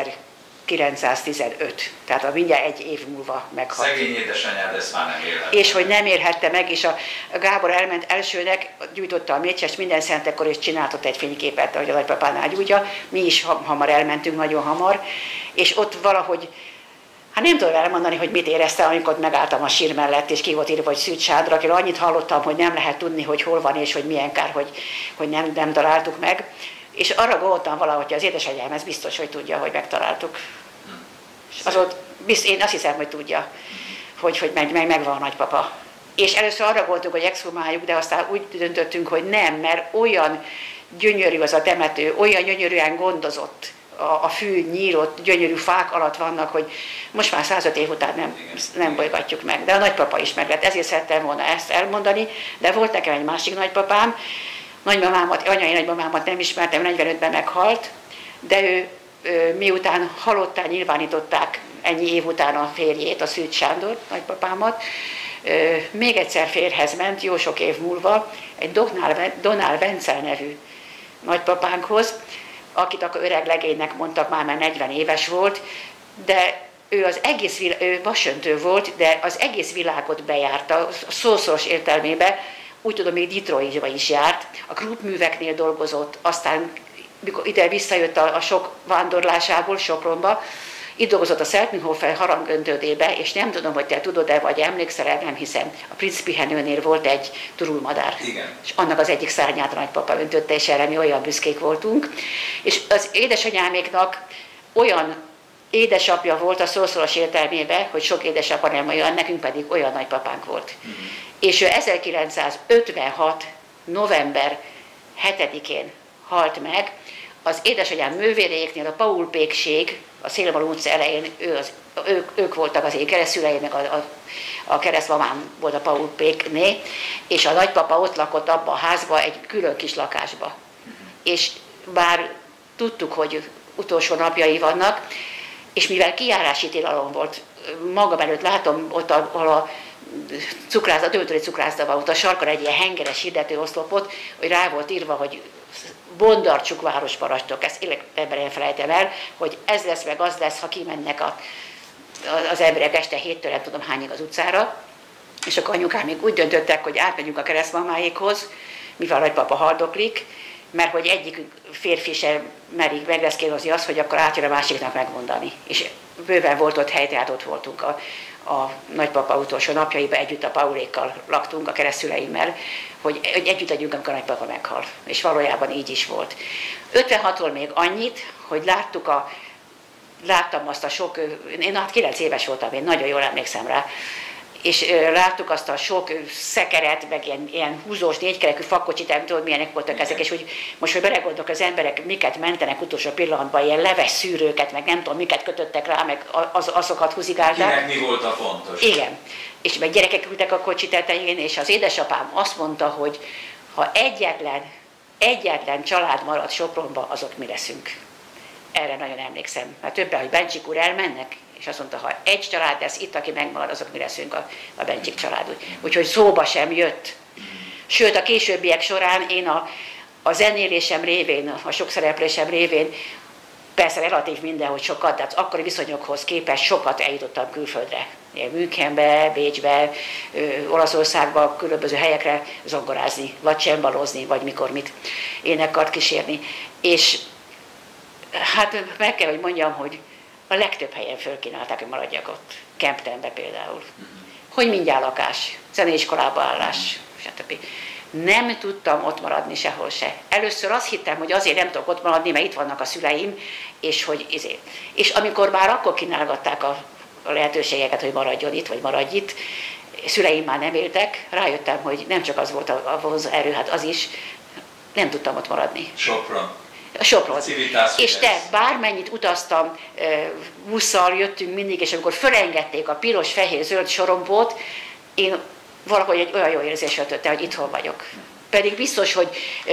ezerkilencszáztizenöt. Tehát a mindjárt egy év múlva meghalt. Szegény édesanyád ezt már nem élhette. És hogy nem érhette meg, és a Gábor elment elsőnek, gyújtotta a mécsest, minden szentekor, és csináltott egy fényképet, ahogy a nagypapánál gyújtja. Mi is hamar elmentünk, nagyon hamar, és ott valahogy, hát nem tudom elmondani, hogy mit éreztem, amikor megálltam a sír mellett, és ki volt írva, hogy Szűcs Sándor, akiről annyit hallottam, hogy nem lehet tudni, hogy hol van, és hogy milyen kár, hogy, hogy nem, nem találtuk meg. És arra gondoltam valahogy, az édesanyám, ez biztos, hogy tudja, hogy megtaláltuk. Az ott, biztos, én azt hiszem, hogy tudja, hogy, hogy meg, meg, megvan a nagypapa. És először arra voltunk, hogy exhumáljuk, de aztán úgy döntöttünk, hogy nem, mert olyan gyönyörű az a temető, olyan gyönyörűen gondozott, a, a fű nyírott, gyönyörű fák alatt vannak, hogy most már százöt év után nem, nem bolygatjuk meg. De a nagypapa is meg lett, ezért szerettem volna ezt elmondani, de volt nekem egy másik nagypapám, nagymamámat, anyai nagymamámat nem ismertem, negyvenötben meghalt, de ő, ő miután halottá nyilvánították ennyi év után a férjét, a Szűcs Sándor, nagypapámat, még egyszer férhez ment, jó sok év múlva, egy Donál Vencel nevű nagypapánkhoz, akit akkor öreg legénynek mondtak már, mert negyven éves volt, de ő az egész világ, ő vasöntő volt, de az egész világot bejárta, a szószoros értelmében, úgy tudom, még Detroitba is járt, a Krupp műveknél dolgozott, aztán mikor ide visszajött a, a sok vándorlásából, Sopronba, itt dolgozott a Szeltminghofer harangöntődébe, és nem tudom, hogy te tudod-e, vagy emlékszel, nem hiszem, a Princ pihenőnél volt egy turulmadár. Igen. És annak az egyik szárnyát a nagypapa öntötte, és erre mi olyan büszkék voltunk. És az édesanyáméknak olyan édesapja volt a szószoros értelmében, hogy sok édesapa nem olyan, nekünk pedig olyan nagypapánk volt. Mm-hmm. És ő ezerkilencszázötvenhat november hetedikén halt meg, az édesanyám művéréknél a Paul pékség, a Szélmalom utca elején, ő az, ők, ők voltak az én keresztszüleimnek, a, a, a keresztmamám volt a Paul pékné, és a nagypapa ott lakott abban a házban, egy külön kis lakásba. És bár tudtuk, hogy utolsó napjai vannak, és mivel kijárási tilalom volt, magam előtt látom ott, ahol a cukrászda, töltői cukrászda van, ott a sarkon egy ilyen hengeres hirdető oszlopot, hogy rá volt írva, hogy Bondarcsuk városparancsnok, ezt ebben elfelejtem el, hogy ez lesz meg az lesz, ha kimennek a, az emberek este héttől nem tudom hányig az utcára, és akkor anyukám még úgy döntöttek, hogy átmegyünk a keresztmamáékhoz, mivel a nagypapa haldoklik, mert hogy egyik férfi sem merik megreszkélhozni azt, hogy akkor átjön a másiknak megmondani. És bőven volt ott hely, tehát ott voltunk a, a nagypapa utolsó napjaiban, együtt a Paulékkal laktunk, a keresztszüleimmel, hogy, hogy együtt legyünk, amikor a nagypapa meghal. És valójában így is volt. ötvenhatról még annyit, hogy láttuk a, láttam azt a sok, én hát kilenc éves voltam, én nagyon jól emlékszem rá, és láttuk azt a sok szekeret, meg ilyen, ilyen húzós, négykerekű fakkocsit, nem tudom, milyenek voltak ezek, és hogy most, hogy belegondolok, az emberek miket mentenek utolsó pillanatban, ilyen leves szűrőket, meg nem tudom, miket kötöttek rá, meg az, azokat húzigálták. Kinek mi volt a fontos? Igen. És meg gyerekek ültek a kocsi tetején, és az édesapám azt mondta, hogy ha egyetlen, egyetlen család marad Sopronba, azok mi leszünk. Erre nagyon emlékszem. Mert többen, hogy Bencsik úr elmennek, és azt mondta, ha egy család lesz itt, aki megmarad, azok mi leszünk a, a Bencsik család. Úgyhogy szóba sem jött. Sőt, a későbbiek során én a, a zenélésem révén, a sok szereplésem révén, persze relatív minden, hogy sokat, de az akkori viszonyokhoz képest sokat eljutottam külföldre. Münchenbe, Bécsbe, Olaszországba, különböző helyekre zongorázni, vagy cembalozni, vagy mikor mit énekkart kísérni. És hát meg kell, hogy mondjam, hogy a legtöbb helyen fölkínálták, hogy maradjak ott. Kemptenbe például. Hogy mindjárt lakás, zeneiskolába állás, stb. Nem tudtam ott maradni sehol se. Először azt hittem, hogy azért nem tudok ott maradni, mert itt vannak a szüleim, és hogy izé. És amikor már akkor kínálgatták a lehetőségeket, hogy maradjon itt, vagy maradj itt, szüleim már nem éltek, rájöttem, hogy nem csak az volt a vonzó erő, hát az is, nem tudtam ott maradni. Sopron. Sopron. És te bármennyit utaztam, busszal jöttünk mindig, és amikor fölengedték a piros, fehér, zöld sorompót, én valahogy egy olyan jó érzés ötötte, hogy itthon vagyok. Pedig biztos, hogy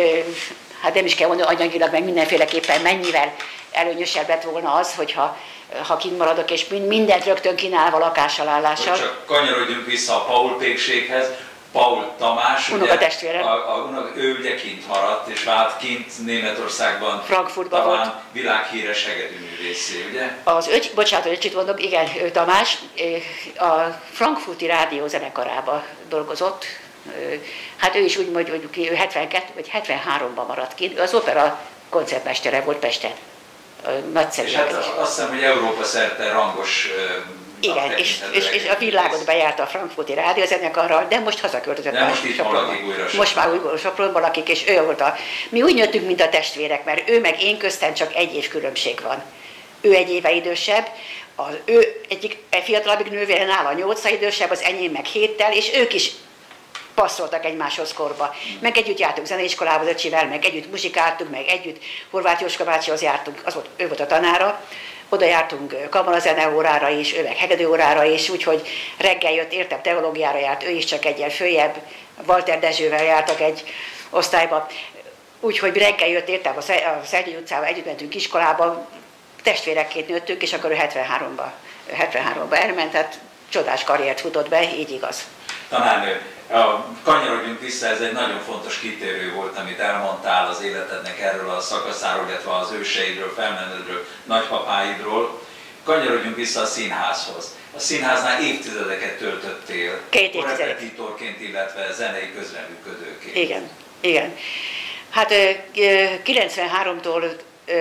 hát nem is kell mondani anyagilag, meg mindenféleképpen mennyivel előnyösebb lett volna az, hogyha ha kint maradok, és mindent rögtön kínálva lakással, állással. Csak kanyarodjunk vissza a Paul pékséghez. Paul Tamás, ugye, a, a, ő ugye kint maradt, és vált kint Németországban, Frankfurtban talán volt. Világhíres hegedűművészé, ugye? Az öcs, bocsánat, hogy öcsit mondok, igen, ő Tamás a frankfurti rádió zenekarában dolgozott. Hát ő is úgy mondja, hogy ő hetvenkettő vagy hetvenháromban maradt kint, ő az opera koncertmestere volt Pesten. Nagyszerű. És hát azt hiszem, hogy Európa szerte rangos. Igen, és, és, és a világot bejárta a frankfurti rádiózenekarral, de most hazaköltözött. De most itt valaki újra Most már újra Sopronban lakik, és ő volt a... Mi úgy nőttünk, mint a testvérek, mert ő meg én köztem csak egy év különbség van. Ő egy éve idősebb, az ő egyik fiatalabbik nővére nála nyolc idősebb, az enyém meg héttel, és ők is passzoltak egymáshoz korba. Meg együtt jártunk zeneiskolába az öcsivel, meg együtt muzsikáltunk, meg együtt Horváth Jóska bácsihoz jártunk, az volt, ő volt a tanára. Oda jártunk kamarazene órára is, ő meg hegedű órára is, úgyhogy reggel jött, értem, teológiára járt, ő is csak egyen följebb, Walter Dezsővel jártak egy osztályba. Úgyhogy reggel jött, értem, a Szegedi utcában együtt mentünk iskolába, testvérekként nőttünk, és akkor ő hetvenháromba, hetvenháromba elment, tehát csodás karriert futott be, így igaz. Tanárnő, kanyarodjunk vissza, ez egy nagyon fontos kitérő volt, amit elmondtál az életednek erről a szakaszáról, illetve az őseidről, felmenődről, nagypapáidról. Kanyarodjunk vissza a színházhoz. A színháznál évtizedeket töltöttél, korrepetitorként, illetve zenei közreműködőként. Igen, igen. Hát kilencvenháromtól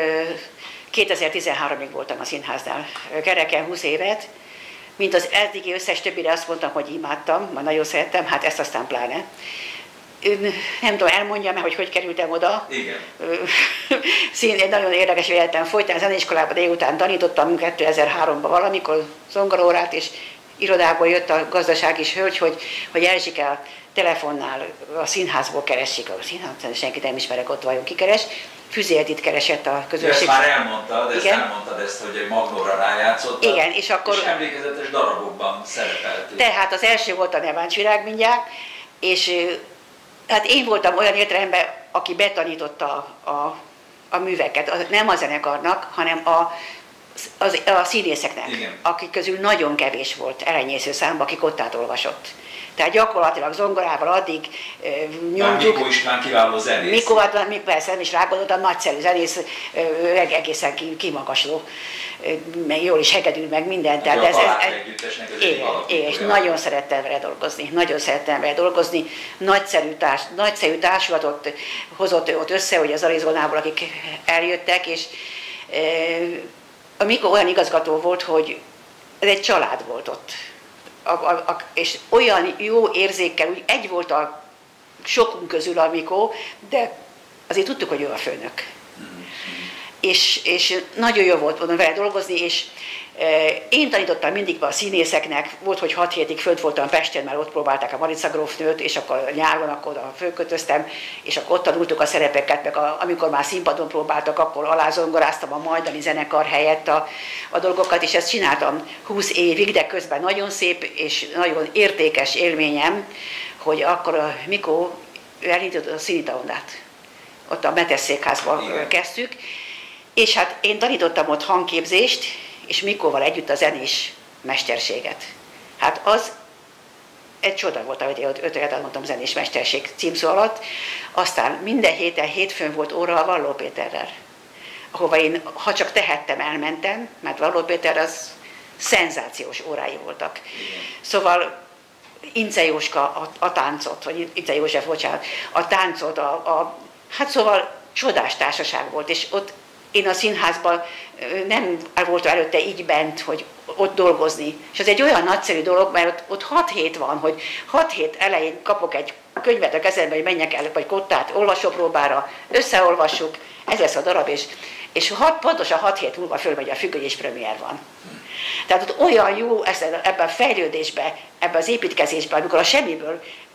kétezer-tizenháromig voltam a színháznál, kereken húsz évet. Mint az eddigi összes többire azt mondtam, hogy imádtam, majd nagyon szerettem, hát ezt aztán pláne. Nem tudom, elmondjam, hogy hogy kerültem oda. Igen. Szín, egy nagyon érdekes életem folytán, zeneiskolában délután tanítottam kétezer-háromban valamikor zongoraórát, és irodából jött a gazdasági hölgy, hogy, hogy Erzsike a telefonnál a színházból keresik, a színház, senkit nem ismerek, ott vagyunk, kikeres. Füzérdit keresett a közönség. Ezt már elmondtad, de ezt elmondtad ezt, hogy egy Magnóra rájátszottad. Igen, és akkor... És emlékezetes darabokban szerepeltél. Tehát az első volt a Nevánsvirág mindjárt, és hát én voltam olyan értelemben, aki betanította a, a, a műveket, nem a zenekarnak, hanem a, az, a színészeknek, igen, akik közül nagyon kevés volt elenyésző számban, akik ott átolvasott. Tehát gyakorlatilag zongorával addig e, nyomtuk. Mikó István kiváló zenész. Mikó, hát persze nem is rágondoltam, nagyszerű zenész, egészen kimagasló, meg jól is hegedül, meg mindent. Tehát ez, ez, ez, igen, igen, és nagyon szerettem vele dolgozni, nagyon szerettem vele dolgozni. Nagyszerű, társ, nagyszerű társulatot hozott ott össze, hogy az Arizonából, akik eljöttek, és e, a Mikó olyan igazgató volt, hogy ez egy család volt ott. A, a, a, és olyan jó érzékkel, úgy egy volt a sokunk közül a Mikó, de azért tudtuk, hogy ő a főnök. Mm-hmm. És, és nagyon jó volt mondom, vele dolgozni, és e, én tanítottam mindig be a színészeknek, volt, hogy hat hétig fönt voltam Pesten, mert ott próbálták a Marica grófnőt, és akkor nyáron akkor oda fölkötöztem, és akkor ott tanultuk a szerepeket, meg a, amikor már színpadon próbáltak, akkor alázongoráztam a majdani zenekar helyett a, a dolgokat, és ezt csináltam húsz évig, de közben nagyon szép és nagyon értékes élményem, hogy akkor a Mikó elindított a színitaondát. Ott a Metes székházban kezdtük, és hát én tanítottam ott hangképzést, és Mikóval együtt a zenés mesterséget. Hát az egy csoda volt, amit én öt évet mondtam, zenés mesterség címszó alatt. Aztán minden héten hétfőn volt óra a Valló Péterrel, ahova én, ha csak tehettem, elmentem, mert Valló Péter az szenzációs órái voltak. Szóval Ince Jóska a, a táncot, vagy Ince József, bocsánat, a táncot, a, a, hát szóval csodás társaság volt, és ott én a színházban nem voltam előtte így bent, hogy ott dolgozni. És ez egy olyan nagyszerű dolog, mert ott, ott hat hét van, hogy hat hét elején kapok egy könyvet a kezembe, hogy menjek el, vagy kottát, olvasópróbára, összeolvassuk, ez lesz a darab, és, és hat, pontosan hat hét múlva fölmegy a függöny, és premier van. Tehát ott olyan jó ebben a fejlődésben, ebben az építkezésben, amikor a semmiből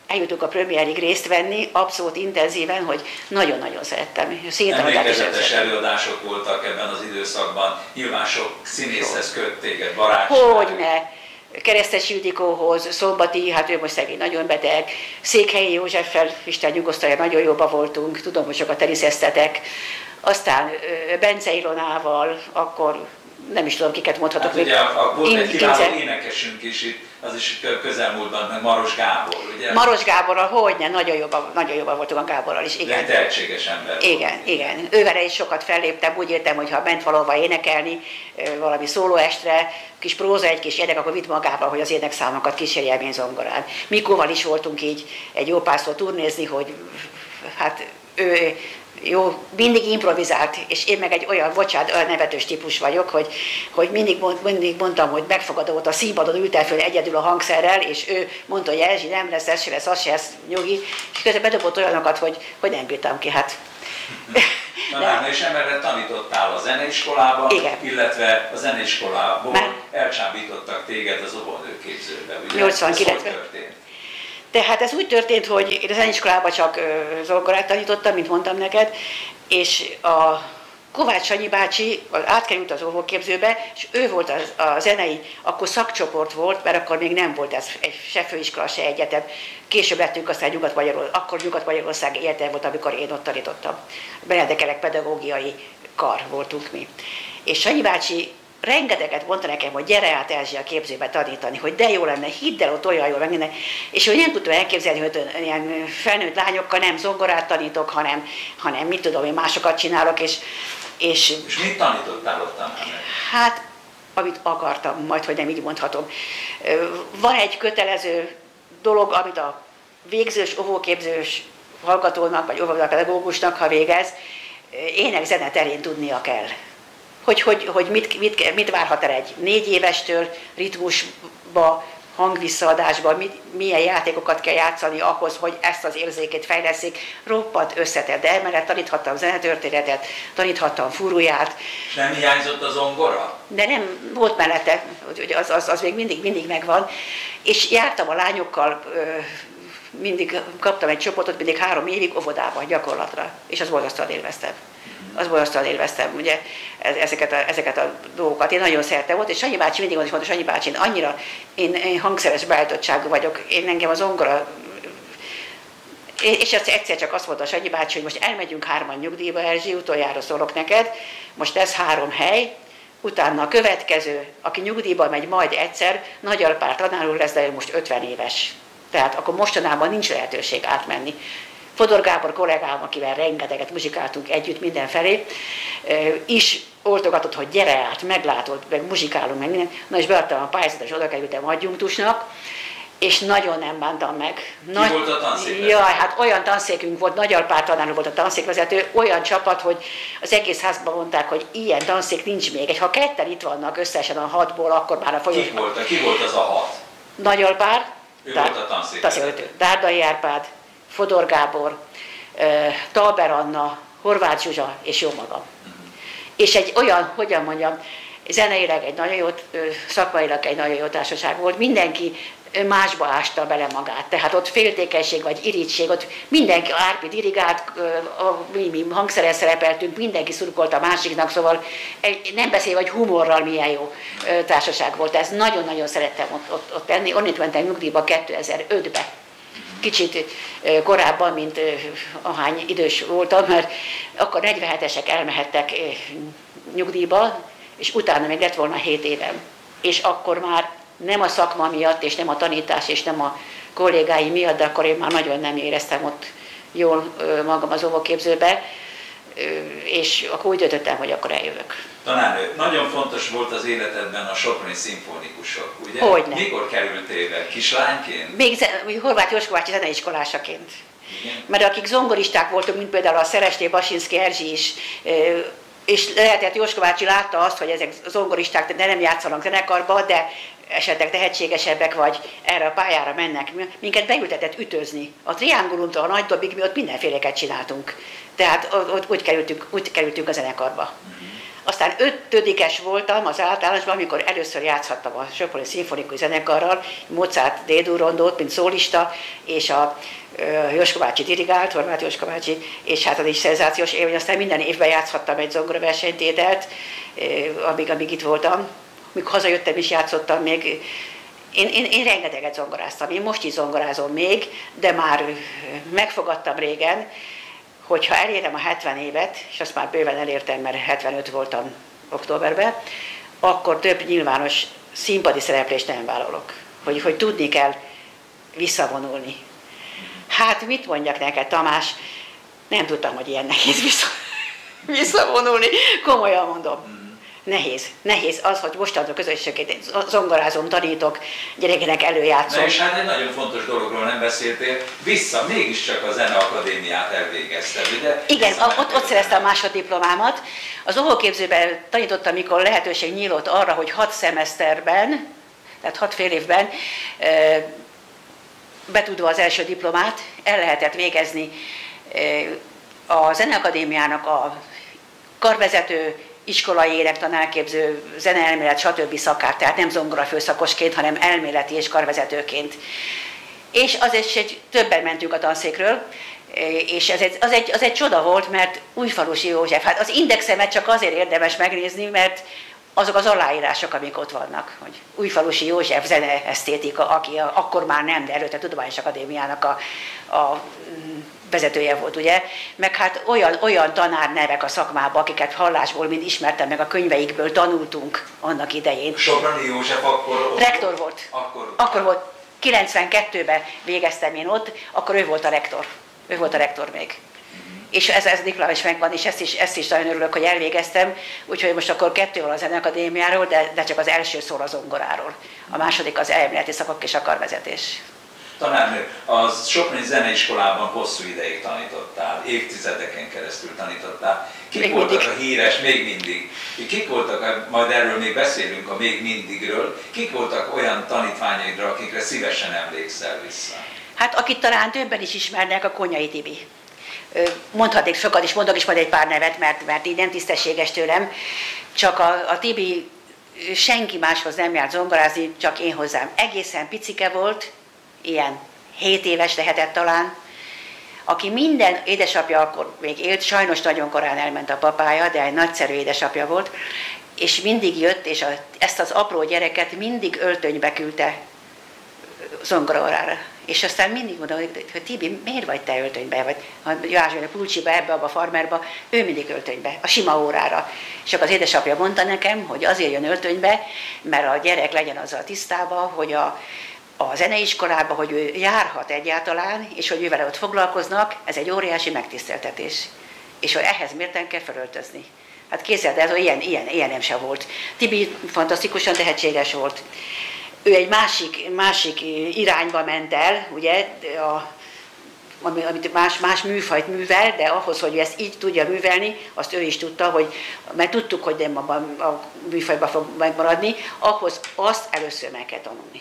eljutunk a premierig részt venni, abszolút intenzíven, hogy nagyon-nagyon szerettem. Emlékezetes előadások voltak ebben az időszakban, nyilván sok színészhez köt téged, barátság. Hogyne! Keresztes Ildikóhoz, Szombati, hát ő most szegény nagyon beteg, Székhelyi Józseffel, Isten nyugosztalja, nagyon jóba voltunk, tudom, hogy sokat eliszeztetek. Aztán Bence Ilonával, akkor nem is tudom, kiket mondhatok. Hát ugye a, a, volt egy kiváló énekesünk is itt, az is közelmúltban, meg Maros Gábor, ugye? Maros Gáborral, hogyne, nagyon jobban, nagyon jobban voltunk a Gáborral is, igen. De tehetséges ember. Igen, volt. igen. Ővele is sokat felléptem, úgy értem, hogy ha ment valahova énekelni, valami szólóestre, kis próza, egy kis ének, akkor vitt magával, hogy az énekszámokat kísérje elmény zongorán. Mikóval is voltunk így egy jó párszor turnézni, hogy hát ő jó, mindig improvizált, és én meg egy olyan, bocsánat, olyan nevetős típus vagyok, hogy, hogy mindig, mond, mindig mondtam, hogy megfogadó volt a színpadon, ültem föl egyedül a hangszerrel, és ő mondta, hogy Erzsi, nem lesz, ez se lesz, az se lesz, nyugi, és közben bedobott olyanokat, hogy, hogy nem bírtam ki, hát. Na, de... és emellett tanítottál a zeneiskolában, igen. Illetve a zeneiskolából Már... elcsábítottak téged az óvónőképzőbe, ugye? nyolcvankilencben. Tehát ez úgy történt, hogy én a zeneiskolában csak zongorát tanítottam, mint mondtam neked, és a Kovács Sanyi bácsi átkerült az óvóképzőbe, és ő volt a, a zenei, akkor szakcsoport volt, mert akkor még nem volt ez se főiskola, se egyetem. Később lettünk aztán Nyugat-Magyarország, akkor Nyugat-Magyarország egyetem volt, amikor én ott tanítottam. Benedekelek pedagógiai kar voltunk mi. És Sanyi bácsi rengeteget mondta nekem, hogy gyere át Erzsi a képzőbe tanítani, hogy de jó lenne, hidd el, ott olyan jó lenne. És hogy nem tudtam elképzelni, hogy ilyen felnőtt lányokkal nem zongorát tanítok, hanem, hanem mit tudom, én másokat csinálok. És, és, és mit tanítottál ott tanulni? Hát, amit akartam, majd, hogy nem így mondhatom. Van egy kötelező dolog, amit a végzős, óvóképzős hallgatónak, vagy óvodapedagógusnak, ha végez, ének-zene terén tudnia kell. Hogy, hogy, hogy mit, mit, mit várhat el egy négy évestől ritmusba, hangvisszaadásba, mit, milyen játékokat kell játszani ahhoz, hogy ezt az érzékét fejleszik. Roppant összetett, de emellett taníthattam zenetörténetet, taníthattam furuját. És nem hiányzott az zongora? De nem, volt mellette, az, az, az még mindig, mindig megvan. És jártam a lányokkal, mindig kaptam egy csoportot, mindig három évig óvodában gyakorlatra, és az borzasztóan élveztem. Az borzasztóan élveztem, ugye, ezeket a, ezeket a dolgokat. Én nagyon szerettem volt, és Sanyi bácsi mindig mondta, hogy Sanyi bácsi, én annyira, én, én hangszeres beállítottságú vagyok, én engem az zongora, és egyszer csak azt mondta Sanyi bácsi, hogy most elmegyünk hárman nyugdíjba, Erzsi, utoljára szólok neked, most lesz három hely, utána a következő, aki nyugdíjba megy majd egyszer, Magyar Pár tanár úr lesz, de ő most ötven éves. Tehát akkor mostanában nincs lehetőség átmenni. Fodor Gábor kollégám, akivel rengeteget muzsikáltunk együtt mindenfelé, is oltogatott, hogy gyere át, meglátod, meg muzsikálunk, meg minden. Na és beadtam a pályázatot, és oda kerültem adjunktusnak, és nagyon nem bántam meg. Nagy... Ki volt a tanszékvezető? Jaj, hát olyan tanszékünk volt, Magyar Pár tanár volt a tanszékvezető, olyan csapat, hogy az egész házban mondták, hogy ilyen tanszék nincs még. Ha ketten itt vannak összesen a hatból, akkor már a folyosón... Ki volt, ki volt az a hat? Magyar Pár, ő Dár... volt a tanszékvezető. Dárdai Árpád, Fodor Gábor, Talber Anna, Horváth Zsuzsa és jó magam. Uh-huh. És egy olyan, hogyan mondjam, zeneileg egy nagyon jó, szakmailag egy nagyon jó társaság volt, mindenki másba ásta bele magát, tehát ott féltékenység vagy irigység, ott mindenki, Árpi dirigált, mi, mi hangszerrel szerepeltünk, mindenki szurkolt a másiknak, szóval egy, nem beszélve, hogy humorral milyen jó társaság volt, ez nagyon-nagyon szerettem ott, ott, ott tenni, onnit mentem nyugdíjba kétezer-ötben. Kicsit korábban, mint ahány idős voltam, mert akkor negyvenhetesek elmehettek nyugdíjba, és utána még lett volna hét évem. És akkor már nem a szakma miatt, és nem a tanítás, és nem a kollégái miatt, de akkor én már nagyon nem éreztem ott jól magam az óvóképzőbe, és akkor úgy döntöttem, hogy akkor eljövök. Tanárnő, nagyon fontos volt az életedben a soproni szimfonikusok, ugye? Hogyne. Mikor kerültél be? Kislányként? Még Horváth Jóska bácsi zeneiskolásaként. Igen. Mert akik zongoristák voltunk, mint például a Szeresté Basinszky Erzsi is, és lehetett Jóska bácsi látta azt, hogy ezek zongoristák de nem játszanak zenekarba, de esetleg tehetségesebbek vagy erre a pályára mennek. Minket beültetett ütözni. A triángulumtól a nagy dobig mi ott mindenféleket csináltunk. Tehát ott úgy kerültünk, úgy kerültünk a zenekarba. Aztán ötödikes voltam az általánosban, amikor először játszhattam a Sopron Szimfonikus Zenekarral, Mozart D-dur rondót, mint szólista, és a Jóska bácsi dirigált, Horváth Jóska bácsi, és hát az is szenzációs élmény, aztán minden évben játszhattam egy zongoraversenytételt, amíg, amíg itt voltam. Míg hazajöttem is játszottam még. Én, én, én rengeteget zongoráztam, én most is zongorázom még, de már megfogadtam régen, hogyha elérem a hetven évet, és azt már bőven elértem, mert hetvenöt voltam októberben, akkor több nyilvános színpadi szereplést nem vállalok. Hogy, hogy tudni kell visszavonulni. Hát mit mondjak neked, Tamás? Nem tudtam, hogy ilyen nehéz vissza, visszavonulni. Komolyan mondom. Nehéz. Nehéz az, hogy mostantól közösségét zongorázom, tanítok, gyerekeknek előjátszom. Na és hát egy nagyon fontos dologról nem beszéltél, vissza, mégiscsak a Zeneakadémiát elvégezted, ugye? Igen, ott, ott szereztem a másodiplomámat. Az óvóképzőben tanítottam, mikor lehetőség nyílt arra, hogy hat szemeszterben, tehát hat fél évben, betudva az első diplomát, el lehetett végezni a Zeneakadémiának a karvezető, iskolai énektanárképző, zeneelmélet, stb. Szakát, tehát nem zongorafőszakosként, hanem elméleti és karvezetőként. És azért egy többen mentünk a tanszékről, és ez egy, az, egy, az egy csoda volt, mert Újfalusi József, hát az indexemet csak azért érdemes megnézni, mert azok az aláírások, amik ott vannak, hogy Újfalusi József zeneesztétika, aki a, akkor már nem, de előtte a Tudományos Akadémiának a, a vezetője volt, ugye? Meg hát olyan, olyan tanárnevek a szakmában, akiket hallásból mind ismertem, meg a könyveikből tanultunk annak idején. Soproni József akkor... Rektor volt. Akkor, akkor volt. kilencvenkettőben végeztem én ott, akkor ő volt a rektor. Ő volt a rektor még. Uh-huh. És ez, ez diploma is megvan, és ezt is, ezt is nagyon örülök, hogy elvégeztem, úgyhogy most akkor kettő van a Zeneakadémiáról, de, de csak az első szól a zongoráról. A második az elméleti szakok és a karvezetés. Tanárnő, a Soproni Zeneiskolában hosszú ideig tanítottál, évtizedeken keresztül tanítottál. Kik még voltak mindig a híres, még mindig, kik voltak, majd erről még beszélünk a még mindigről, kik voltak olyan tanítványaidra, akikre szívesen emlékszel vissza? Hát akit talán többen is ismernek, a Konyai Tibi. Mondhatnék sokat is, mondok is majd egy pár nevet, mert, mert így nem tisztességes tőlem, csak a, a Tibi senki máshoz nem járt zongorázni, csak én hozzám. Egészen picike volt, ilyen hét éves lehetett talán, aki minden, édesapja akkor még élt, sajnos nagyon korán elment a papája, de egy nagyszerű édesapja volt, és mindig jött, és a, ezt az apró gyereket mindig öltönybe küldte zongoraórára. És aztán mindig mondom, hogy Tibi, miért vagy te öltönybe? Vagy Jászsony a Pulcsiba, ebbe, abba a farmerba, ő mindig öltönybe, a sima órára. És akkor az édesapja mondta nekem, hogy azért jön öltönybe, mert a gyerek legyen azzal tisztában, hogy a a zeneiskolába, hogy ő járhat egyáltalán, és hogy ővel ott foglalkoznak, ez egy óriási megtiszteltetés. És hogy ehhez mérten kell felöltözni. Hát képzeld, ez ilyen, ilyen, ilyen nem sem volt. Tibi fantasztikusan tehetséges volt. Ő egy másik, másik irányba ment el, ugye, a, amit más, más műfajt művel, de ahhoz, hogy ezt így tudja művelni, azt ő is tudta, hogy, mert tudtuk, hogy nem abban a műfajban fog megmaradni, ahhoz azt először meg kell tanulni.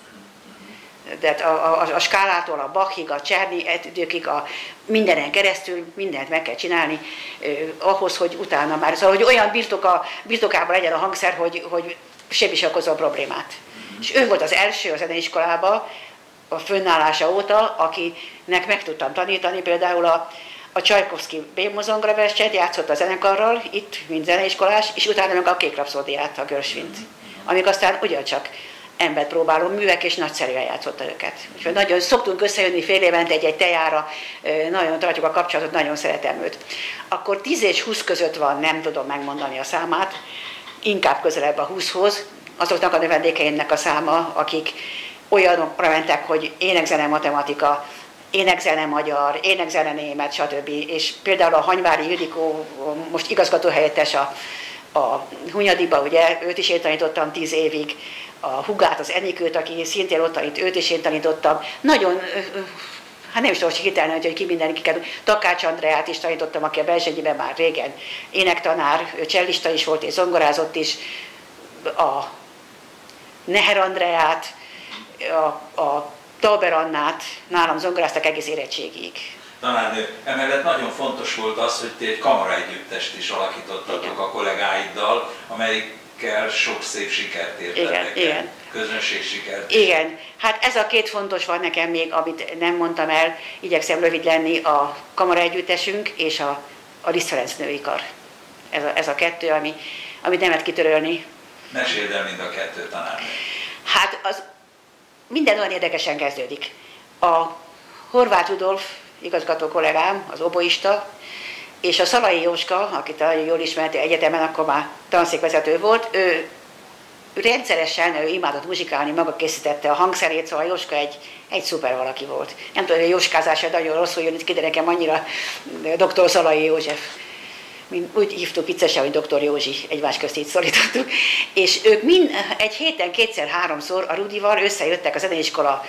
De a, a, a skálától, a Bachig, a Czerny etüdőkig, a mindenen keresztül mindent meg kell csinálni eh, ahhoz, hogy utána már, szóval, hogy olyan birtoka, birtokában legyen a hangszer, hogy, hogy semmi sem okozza a problémát. És ő volt az első a zeneiskolában, a fönnállása óta, akinek meg tudtam tanítani, például a, a Csajkovszky Bémozongra versenyt játszott a zenekarral, itt, mint zeneiskolás, és utána meg a Kék Rapszódiát, a Gershwint, amik aztán ugyancsak embert próbáló művek, és nagyszerűen játszotta őket. Úgyhogy nagyon szoktunk összejönni fél évente egy-egy tejára, nagyon tartjuk a kapcsolatot, nagyon szeretem őt. Akkor tíz és húsz között van, nem tudom megmondani a számát, inkább közelebb a húszhoz, azoknak a növendékeimnek a száma, akik olyanokra mentek, hogy énekzene matematika, énekzene magyar, énekzene német, stb. És például a Hanyvári Ildikó, most igazgatóhelyettes a, a Hunyadiba, ugye, őt is én tanítottam tíz évig, a Hugát, az Enikőt, aki szintén ott tanít, őt is én tanítottam. Nagyon, hát nem is tudom, hogy hitelni, hogy ki mindenkiket. Takács Andreát is tanítottam, aki a Berzsenyiben már régen énektanár, ő csellista is volt, és zongorázott is. A Neher Andreát, a, a Tauber Annát nálam zongoráztak egész érettségig. Tanárnő, emellett nagyon fontos volt az, hogy ti egy kamaraegyüttest is alakítottatok a kollégáiddal, amelyikkel sok szép sikert értetek el. Igen. Közönség sikert. Igen, hát ez a két fontos van nekem még, amit nem mondtam el, igyekszem rövid lenni, a kamaraegyüttesünk és a, a Liszt Ferenc női kar. Ez a, ez a kettő, ami, amit nem lehet kitörölni. Meséld el mind a kettő, tanárnő. Hát az minden olyan érdekesen kezdődik. A Horváth Rudolf igazgató kollégám, az oboista, és a Szalai Jóska, akit nagyon jól ismerti egyetemen, akkor már tanszékvezető volt, ő rendszeresen, ő imádott muzsikálni, maga készítette a hangszerét, szóval Jóska egy, egy szuper valaki volt. Nem tudom, hogy a Jóskázása nagyon rosszul jön ki, de nekem annyira doktor Szalai József. Úgy hívtuk viccesen, hogy doktor Józsi, egymás közt így szólítottuk. És ők mind, egy héten kétszer-háromszor a Rudival összejöttek a zeneiskola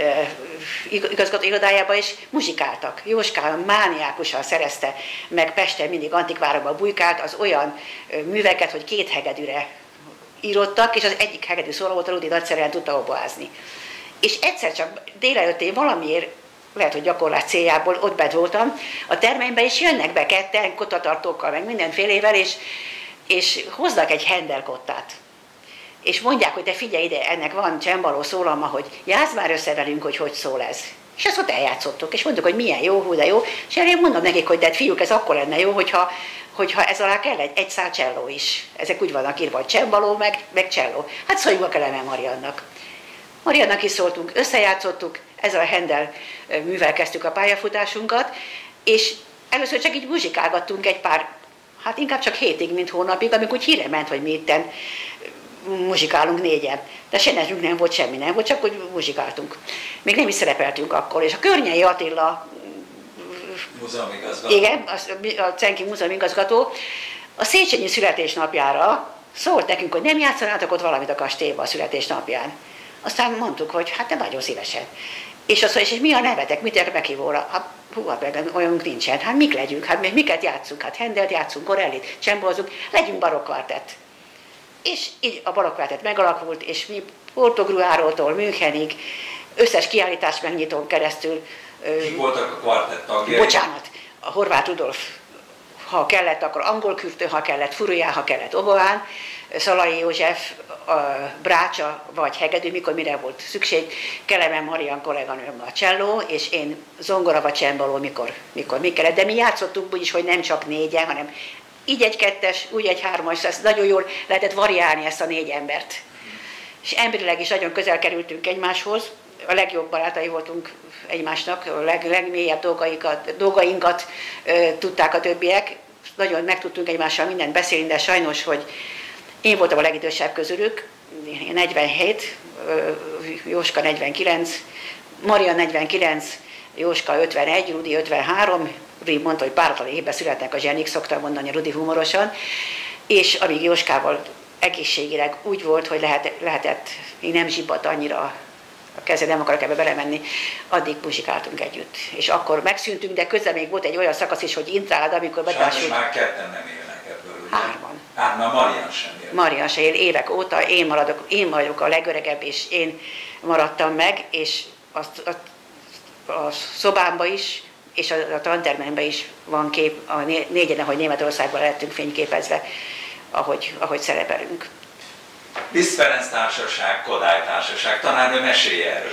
igazgató irodájába, és muzsikáltak. Jóska mániákusan szerezte meg Pesten, mindig antikvárokban bujkált az olyan műveket, hogy két hegedűre írottak, és az egyik hegedű szóló volt, a Rudi nagyszerűen tudta oboázni. És egyszer csak délelőtt én valamiért, lehet, hogy gyakorlás céljából ott bent voltam, a terménybe is jönnek be ketten, kottatartókkal, meg mindenfélével, és, és hoznak egy Händel kottát. És mondják, hogy te figyelj ide, ennek van csembaló szólalma, hogy játsz már össze velünk, hogy hogy szól ez. És azt ott eljátszottuk, és mondtuk, hogy milyen jó, hú de jó, és én mondom nekik, hogy de fiúk, ez akkor lenne jó, hogyha, hogyha ez alá kell egy, egy szál cselló is. Ezek úgy vannak írva, hogy csembaló, meg, meg cselló. Hát szóljunk a Kelemen Mariannak. Mariannak is szóltunk, összejátszottuk, ezzel a Händel művel kezdtük a pályafutásunkat, és először csak így muzsikálgattunk egy pár, hát inkább csak hétig, mint hónapig, amikor úgy híre ment, hogy mi itten muzsikálunk négyen. De se nekünk nem volt, semmi nem volt, csak hogy muzsikáltunk. Még nem is szerepeltünk akkor, és a Környei Attila, múzeumigazgató. Igen, a Cenki múzeumigazgató, a Széchenyi születésnapjára szólt nekünk, hogy nem játszanátok ott valamit a kastélyba a születésnapján. Aztán mondtuk, hogy hát nem nagyon szívesen. És azt mondja, és mi a nevetek, mit ér meghívóra? Hát hú, olyanunk nincsen, hát mik legyünk, hát miket játszunk, hát Händelt játszunk, Corellit, csembolzunk, legyünk barokkvartett. És így a barokkvartett megalakult, és mi Portogruárótól Münchenig, összes kiállítás megnyitón keresztül. Kik voltak a kvartett tagjai? Bocsánat, a Horváth Rudolf, ha kellett, akkor angol kürtő, ha kellett Furuján, ha kellett Oboán, Szalai József, Brácsa vagy hegedű, mikor mire volt szükség, Kelemen Marian kolléganőm a cselló, és én zongora vagy csembaló, mikor, mikor mi kellett. De mi játszottunk úgyis, hogy nem csak négyen, hanem így egy kettes, úgy egy hármas, ezt nagyon jól lehetett variálni ezt a négy embert. És emberileg is nagyon közel kerültünk egymáshoz, a legjobb barátai voltunk egymásnak, a leg, legmélyebb dolgainkat, dolgainkat ö, tudták a többiek, nagyon meg tudtunk egymással mindent beszélni, de sajnos, hogy én voltam a legidősebb közülük, én negyvenhét, Jóska negyvenkilenc, Maria negyvenkilenc, Jóska ötvenegy, Rudi ötvenhárom, Rudi mondta, hogy páratlan évben születnek a zsenik, szoktam mondani Rudi humorosan, és amíg Jóskával egészségileg úgy volt, hogy lehet, lehetett, így nem zsibbadt annyira a keze, nem akarok ebbe belemenni, addig muzsikáltunk együtt. És akkor megszűntünk, de közben még volt egy olyan szakasz is, hogy intrád, amikor betársult. Sajnos már ketten nem élnek ebből, ugye? Hárman. Hárman, Marian sem él. Marian sem él évek óta, én, maradok, én vagyok a legöregebb, és én maradtam meg, és azt, a, a szobámban is, és a, a tantermemben is van kép, a négyen, ahogy Németországban lettünk fényképezve, ahogy, ahogy szerepelünk. Liszt Ferenc Társaság, Kodály Társaság, tanárnő, mesélj erről.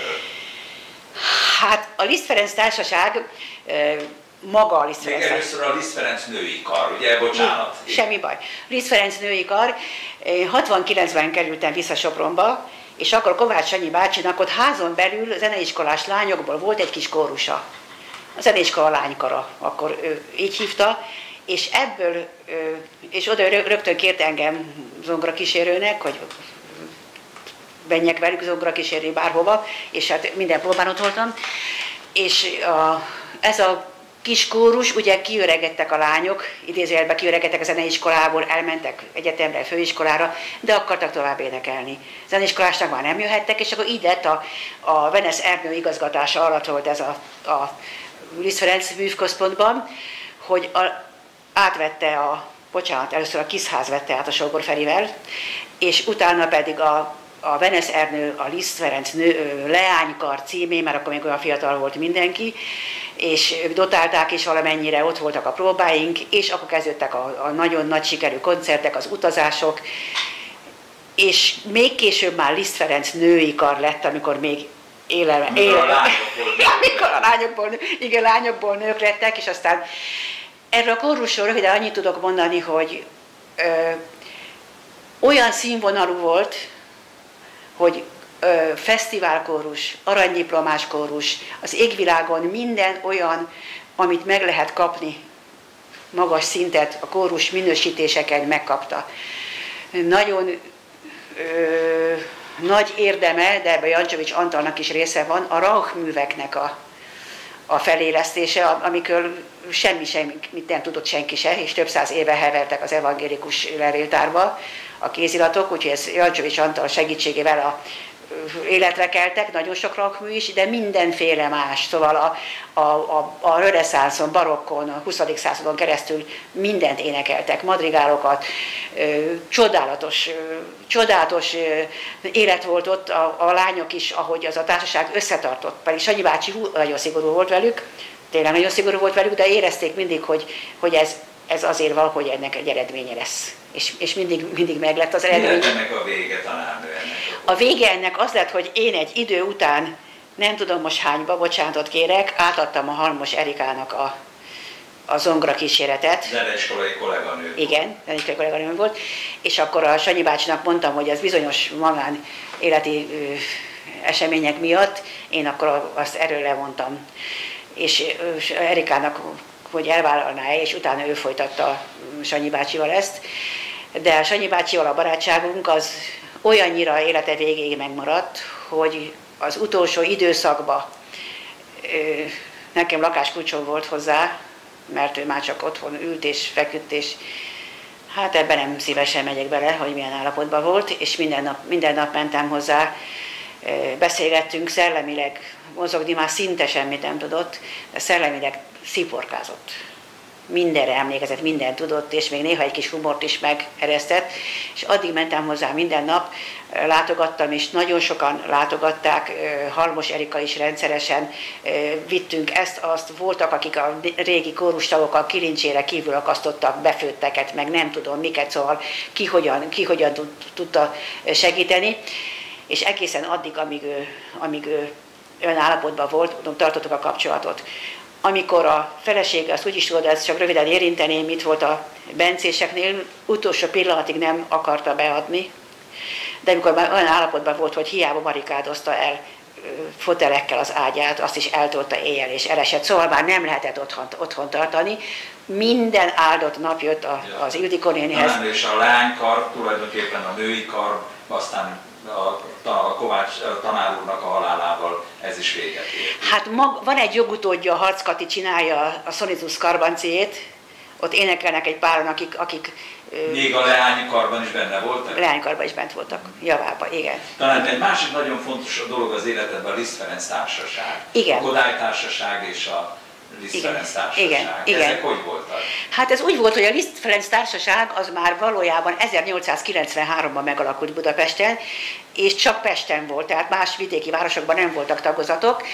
Hát a Liszt Ferenc Társaság, maga a Liszt Ferenc Még először a Liszt Ferenc női kar, ugye? Bocsánat. Semmi baj. Liszt Ferenc női kar, hatvankilencben kerültem vissza Sopronba, és akkor Kovács Sanyi bácsinak ott házon belül zeneiskolás lányokból volt egy kis kórusa. A zeneiskola lánykara, akkor ő így hívta, és ebből, és oda rögtön kért engem zongorakísérőnek, hogy menjek velük zongorakísérni bárhova, és hát minden próbán ott voltam. És a, ez a kis kórus, ugye kiöregedtek a lányok, idézőjelben kiöregedtek a zeneiskolából, elmentek egyetemre, főiskolára, de akartak tovább énekelni. Zeneiskolásnak már nem jöhettek, és akkor így lett a, a Venesz Ernő igazgatása alatt volt ez a, a Liszt Ferenc művközpontban, hogy a, átvette a, bocsánat, először a Kiszház vette át a Sógor Ferivel, és utána pedig a a Venes Ernő, a Liszt Ferenc nő, Leánykar címén, mert akkor még olyan fiatal volt mindenki, és ők dotálták is valamennyire, ott voltak a próbáink, és akkor kezdődtek a, a nagyon nagy sikerű koncertek, az utazások, és még később már Liszt Ferenc női kar lett, amikor még élelme, élelme, amikor a lányokból, igen, lányokból nők lettek, és aztán erről a kórusról röviden annyit tudok mondani, hogy ö, olyan színvonalú volt, hogy ö, fesztiválkórus, aranydiplomás kórus, az égvilágon minden olyan, amit meg lehet kapni, magas szintet a kórus minősítéseken megkapta. Nagyon ö, nagy érdeme, de ebben Jancsovics Antalnak is része van, a Rauch műveknek a, a felélesztése, amikor semmi semmit nem tudott senki se, és több száz éve hevertek az evangélikus levéltárba a kéziratok, úgyhogy ez Jancsovics Antal segítségével a életre keltek, nagyon sok Rauch mű is, de mindenféle más. Szóval a, a, a, a reneszánszon, barokkon, a huszadik századon keresztül mindent énekeltek, madrigálokat, ö, csodálatos, ö, csodálatos ö, élet volt ott, a, a lányok is, ahogy az a társaság összetartott, pedig Sanyi bácsi nagyon szigorú volt velük, tényleg nagyon szigorú volt velük, de érezték mindig, hogy, hogy ez, ez azért van, hogy ennek egy eredménye lesz. És, és mindig, mindig meg lett az eredmény. Mi ennek a vége, tanárnő ennek? A, a vége ennek az lett, hogy én egy idő után, nem tudom most hányba, bocsánatot kérek, átadtam a Halmos Erikának a, a zongora kíséretet. Zeneiskolai kolléganő. Igen, zeneiskolai kolléganő volt. És akkor a Sanyi bácsinak mondtam, hogy az bizonyos magán életi ö, események miatt, én akkor azt erről levontam. És ö, Erikának, hogy elvállalná-e, és utána ő folytatta Sanyi bácsival ezt. De a Sanyi bácsival a barátságunk az olyannyira élete végéig megmaradt, hogy az utolsó időszakban nekem lakáskulcsom volt hozzá, mert ő már csak otthon ült és feküdt, és hát ebben nem szívesen megyek bele, hogy milyen állapotban volt, és minden nap, minden nap mentem hozzá, beszélgettünk, szellemileg mozogni már szinte semmit nem tudott, de szellemileg sziporkázott. Mindenre emlékezett, mindent tudott, és még néha egy kis humort is megeresztett, és addig mentem hozzá minden nap, látogattam, és nagyon sokan látogatták, Halmos Erika is rendszeresen, vittünk ezt, azt, voltak, akik a régi kórustagok a kilincsére kívül akasztottak befőtteket, meg nem tudom miket, szóval ki hogyan, ki hogyan tudta segíteni, és egészen addig, amíg ő, amíg ő olyan állapotban volt, tartottuk a kapcsolatot. Amikor a felesége, azt úgy is tudod, ezt csak röviden érinteném, mit volt a bencéseknél, utolsó pillanatig nem akarta beadni, de amikor már olyan állapotban volt, hogy hiába barikádozta el fotelekkel az ágyát, azt is eltolta éjjel és elesett, szóval már nem lehetett otthon, otthon tartani. Minden áldott nap jött a, az Ildikó nénihez. Talán és a lánykar, tulajdonképpen a női kar, aztán a, a Kovács a tanár úrnak a halálával ez is véget ért. Hát mag, van egy jogutódja, a Harckati csinálja a Sonitus Karbanciét, ott énekelnek egy páran, akik... akik még a leánykarban is benne voltak? Leánykarban is bent voltak, javában, igen. Talán egy másik nagyon fontos dolog az életedben a Liszt Ferenc társaság. Igen. A Kodály társaság és a Liszt igen. Ferenc társaság. Igen. Igen. Ezek hogy voltak? Hát ez úgy volt, hogy a Liszt Ferenc társaság az már valójában ezernyolcszázkilencvenháromban megalakult Budapesten, és csak Pesten volt, tehát más vidéki városokban nem voltak tagozatok,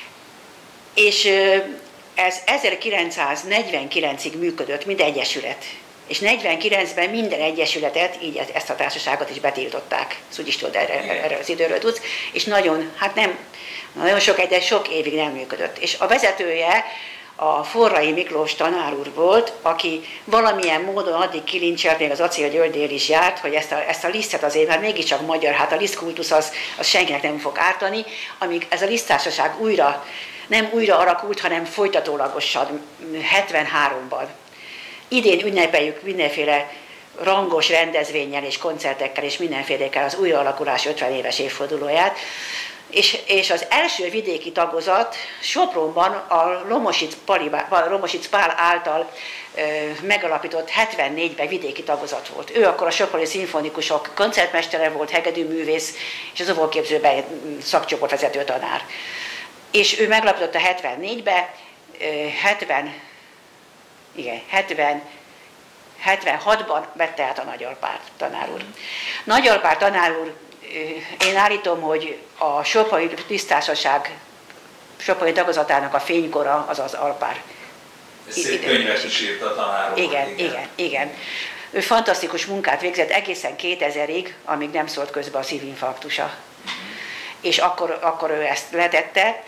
és ez ezerkilencszáznegyvenkilencig működött, mint egyesület. És negyvenkilencben minden egyesületet, így ezt a társaságot is betiltották. Ezt úgyis tudod, erre, erre az időről tudsz. És nagyon, hát nem, nagyon sok, de sok évig nem működött. És a vezetője a Forrai Miklós tanár úr volt, aki valamilyen módon addig kilincselt, még az Acél Györgynél is járt, hogy ezt a, ezt a Lisztet azért, mert mégiscsak magyar, hát a Liszt kultusz az, az senkinek nem fog ártani, amíg ez a Liszt társaság újra, nem újra alakult, hanem folytatólagosan, hetvenháromban. Idén ünnepeljük mindenféle rangos rendezvénnyel és koncertekkel és mindenfélékkel az újraalakulás ötven éves évfordulóját. És, és az első vidéki tagozat Sopronban a Lomosic, Palibá, Lomosic Pál által ö, megalapított hetvennégyben vidéki tagozat volt. Ő akkor a soproni szimfonikusok koncertmestere volt, hegedűművész, és az óvóképzőben szakcsoportvezető tanár. És ő megalapította hetvennégyben, ö, hetven Igen, hetven, hetvenhatban vette át a Nagyalpár tanár úr. Nagyalpár tanár úr én állítom, hogy a Soproni Tisztársaság Soproni tagozatának a fénykora az az Alpár. Szép könyvet is írt a tanárról. Igen, igen, igen, igen. Ő fantasztikus munkát végzett egészen kétezerig, amíg nem szólt közbe a szívinfarktusa. Uh-huh. És akkor, akkor ő ezt letette.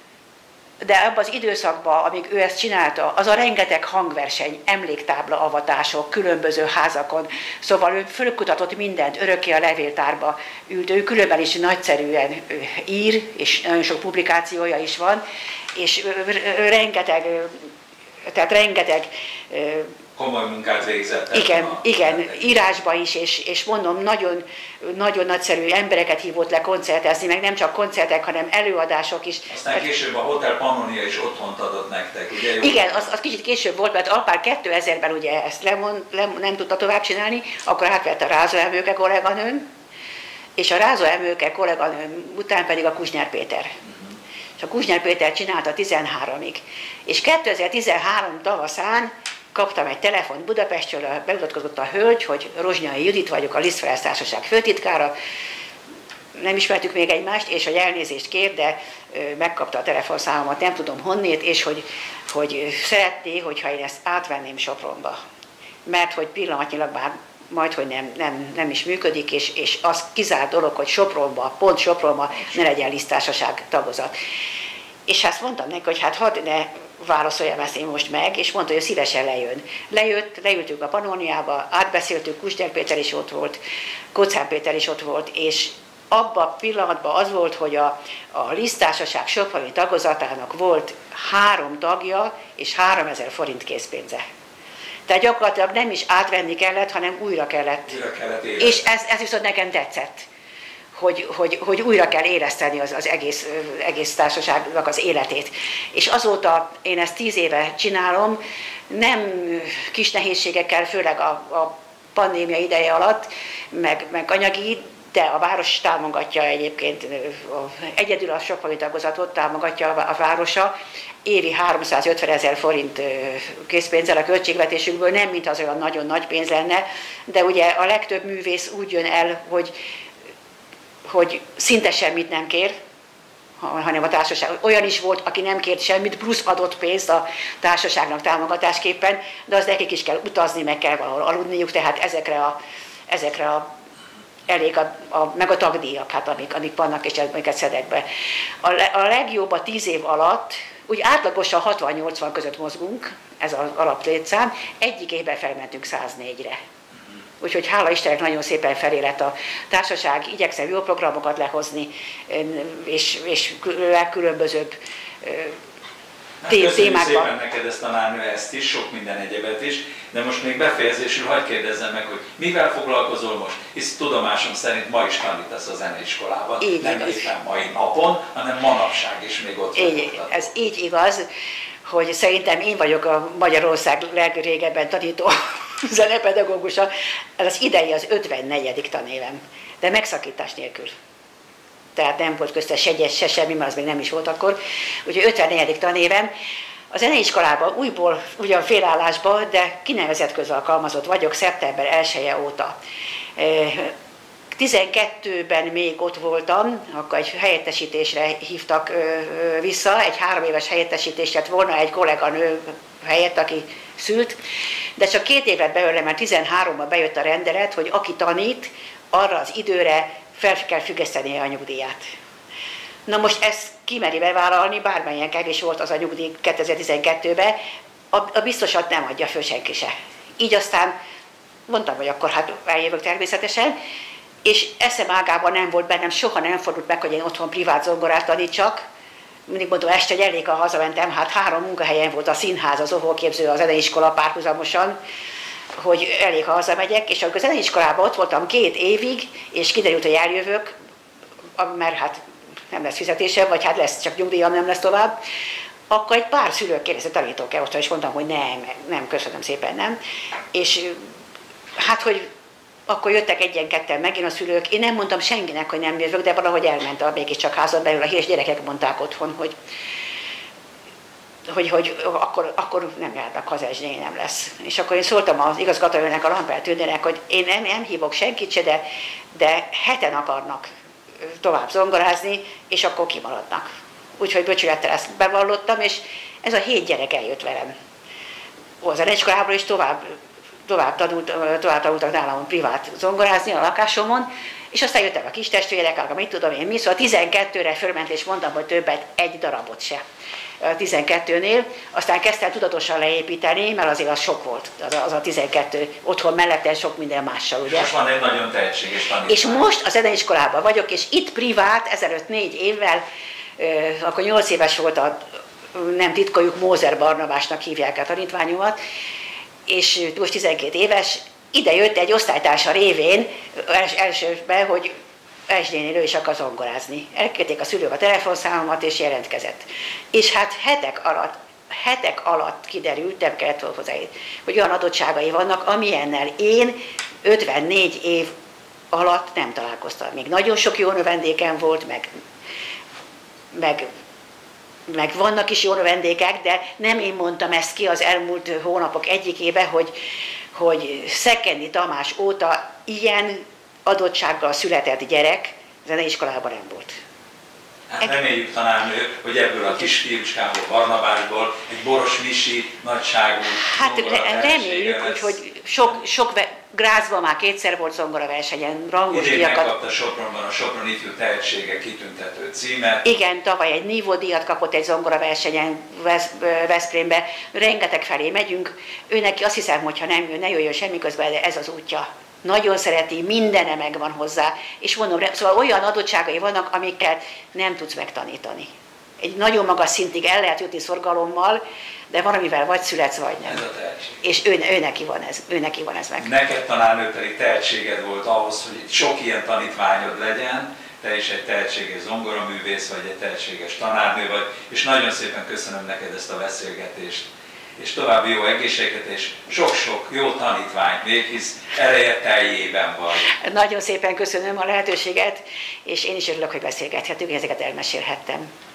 De abban az időszakban, amíg ő ezt csinálta, az a rengeteg hangverseny, emléktábla avatások, különböző házakon, szóval ő fölkutatott mindent, örökké a levéltárba ült, ő különben is nagyszerűen ír, és nagyon sok publikációja is van, és rengeteg, tehát rengeteg komoly munkát végzett. Igen, a, igen, írásba is, és, és mondom, nagyon, nagyon nagyszerű embereket hívott le koncertezni, meg nem csak koncertek, hanem előadások is. Aztán később a Hotel Pannonia is otthont adott nektek, ugye? Jó? Igen, az, az kicsit később volt, mert Alpár kétezerben ugye ezt lemond, lem, nem tudta tovább csinálni, akkor átvett a Rázó Emőke kolléganőm, és a Rázó Emőke kolléganőm után pedig a Kuzsnyár Péter. Uh-huh. És a Kuzsnyár Péter csinálta tizenháromig. És kétezer-tizenhárom tavaszán kaptam egy telefont Budapestről, bemutatkozott a hölgy, hogy Rozsnyai Judit vagyok, a Liszt Társaság főtitkára, nem ismertük még egymást, és hogy elnézést kér, de megkapta a telefonszámomat, nem tudom honnét, és hogy, hogy szeretné, hogyha én ezt átvenném Sopronba. Mert hogy pillanatnyilag már majd, hogy nem, nem, nem is működik, és, és az kizárt dolog, hogy Sopronba, pont Sopronba ne legyen Liszt Társaság tagozat. És azt mondtam neki, hogy hát hadd ne válaszoljam ezt én most meg, és mondta, hogy szívesen lejön. Lejött, leültünk a Pannoniába, átbeszéltük, Kuzsnyár Péter is ott volt, Kocán Péter is ott volt, és abban a pillanatban az volt, hogy a, a Liszt Társaság soproni tagozatának volt három tagja, és háromezer forint készpénze. Tehát gyakorlatilag nem is átvenni kellett, hanem újra kellett. Újra kellett és ez, ez viszont nekem tetszett. Hogy, hogy, hogy újra kell éleszteni az, az egész, egész társaságnak az életét. És azóta én ezt tíz éve csinálom, nem kis nehézségekkel, főleg a, a pandémia ideje alatt, meg, meg anyagi, de a város támogatja egyébként, egyedül a soproni tagozatot támogatja a városa, évi háromszázötven ezer forint készpénzzel a költségvetésünkből, nem mint az olyan nagyon nagy pénz lenne, de ugye a legtöbb művész úgy jön el, hogy hogy szinte semmit nem kér, hanem a társaság. Olyan is volt, aki nem kért semmit, plusz adott pénzt a társaságnak támogatásképpen, de az nekik is kell utazni, meg kell valahol aludniuk, tehát ezekre a, ezekre a elég a, a, meg a tagdíjak, hát amik, amik vannak, és amiket szedek be. A, a legjobb a tíz év alatt, úgy átlagosan hatvan-nyolcvan között mozgunk, ez az alaplétszám, egyik évben felmentünk száznégyre. Úgyhogy hála Istennek nagyon szépen felé lett a társaság, igyekszem jó programokat lehozni, és, és legkülönbözőbb hát témákban. Szépen neked ezt tanárnő, ezt is, sok minden egyebet is, de most még befejezésül hadd kérdezzem meg, hogy mivel foglalkozol most? Hisz tudomásom szerint ma is tanítasz a zeneiskolában, így nem igaz. Éppen mai napon, hanem manapság is még ott így, ez így igaz, hogy szerintem én vagyok a Magyarország legrégebben tanító zenepedagógusa, ez az idei az ötvennegyedik tanévem, de megszakítás nélkül. Tehát nem volt köztes se egyes, se semmi, mert az még nem is volt akkor. Úgyhogy ötvennegyedik tanévem. A zeneiskolában újból, ugyan félállásban, de kinevezett közalkalmazott vagyok szeptember elseje óta. tizenkettőben még ott voltam, akkor egy helyettesítésre hívtak vissza, egy három éves helyettesítés lett volna egy kolléganő helyett, aki szült, de csak két évet belőle, mert tizenháromban bejött a rendelet, hogy aki tanít, arra az időre fel kell függesztenie a nyugdíját. Na most ezt kimeri bevállalni, bármilyen kevés volt az a nyugdíj kétezer-tizenkettőben, a, a biztosat nem adja föl senki se. Így aztán mondtam, hogy akkor hát eljövök természetesen, és eszem ágában nem volt bennem, soha nem fordult meg, hogy én otthon privát zongorát tanítsak. Mindig mondom, este, hogy elég, ha hazamentem, hát három munkahelyen volt a színház, az óvóképző, a zeneiskola párhuzamosan, hogy elég, ha hazamegyek, és amikor a zeneiskolában ott voltam két évig, és kiderült, hogy eljövök, mert hát nem lesz fizetésem, vagy hát lesz, csak nyugdíjam nem lesz tovább, akkor egy pár szülő kérdezte, tanítok-e otthon, és mondtam, hogy nem, nem, köszönöm szépen, nem. És hát, hogy akkor jöttek egyen-ketten megint a szülők, én nem mondtam senkinek, hogy nem jövök, de valahogy elment a mégiscsak házon belül, a híres gyerekek mondták otthon, hogy hogy, hogy akkor, akkor nem járnak haza, és nem lesz. És akkor én szóltam az igazgatójának, a Lampert Tündének, hogy én nem, nem hívok senkit se, de, de heten akarnak tovább zongorázni, és akkor kimaradnak. Úgyhogy böcsülettel ezt bevallottam, és ez a hét gyerek eljött velem a zeneiskolából, és tovább, tovább, tanult, tovább tanultak nálam privát zongorázni a lakásomon, és aztán jöttek a kis testvérek, akkor mit tudom én mi, szóval tizenkettőre fölment, és mondtam, hogy többet, egy darabot se tizenkettőnél, aztán kezdtem tudatosan leépíteni, mert azért az sok volt, az a, az a tizenkettő otthon mellette sok minden mással, ugye. Most van egy nagyon tehetséges tanítvány. És most a zeneiskolában vagyok, és itt privát, ezelőtt négy évvel, akkor nyolc éves volt a, nem titkoljuk, Mózer Barnabásnak hívják a tanítványomat, és most tizenkét éves, ide jött egy osztálytársa révén els, elsőben, hogy Erzsnénél ő is akar zongorázni. Elkérték a szülők a telefonszámomat, és jelentkezett. És hát hetek alatt, hetek alatt kiderült, nem kellett hozzá, hogy olyan adottságai vannak, amilyennel én ötvennégy év alatt nem találkoztam. Még nagyon sok jó növendékem volt, meg, meg, meg vannak is jó növendékek, de nem én mondtam ezt ki az elmúlt hónapok egyikében, hogy, hogy Szekenyi Tamás óta ilyen adottsággal született gyerek zeneiskolában nem volt. Hát reméljük, tanárnő, hogy ebből a kis fiúcskából, Barnabásból egy Boros Misi nagyságú hát re reméljük, hogy, hogy sok, sok Grazban már kétszer volt zongoraversenyen, rangos díjakat. díjakat. Megkapta Sopronban a Sopron ifjú tehetsége kitüntető címet. Igen, tavaly egy nívódíjat kapott egy zongoraversenyen Veszprémbe. Rengeteg felé megyünk. Ő neki azt hiszem, hogy ha nem jön, ne jöjjön semmi közben, de ez az útja. Nagyon szereti, mindene megvan hozzá, és mondom, szóval olyan adottságai vannak, amiket nem tudsz megtanítani. Egy nagyon magas szintig el lehet jutni szorgalommal, de valamivel vagy születsz, vagy nem. Ez a tehetség. És ő, ő, neki van ez, ő neki van ez meg. Neked tanárnő pedig tehetséged volt ahhoz, hogy sok ilyen tanítványod legyen, te is egy tehetséges zongoraművész vagy, egy tehetséges tanárnő vagy, és nagyon szépen köszönöm neked ezt a beszélgetést, és további jó egészséget, és sok-sok jó tanítványt még, hisz ereje teljében vagy. Nagyon szépen köszönöm a lehetőséget, és én is örülök, hogy beszélgethetünk, ezeket elmesélhettem.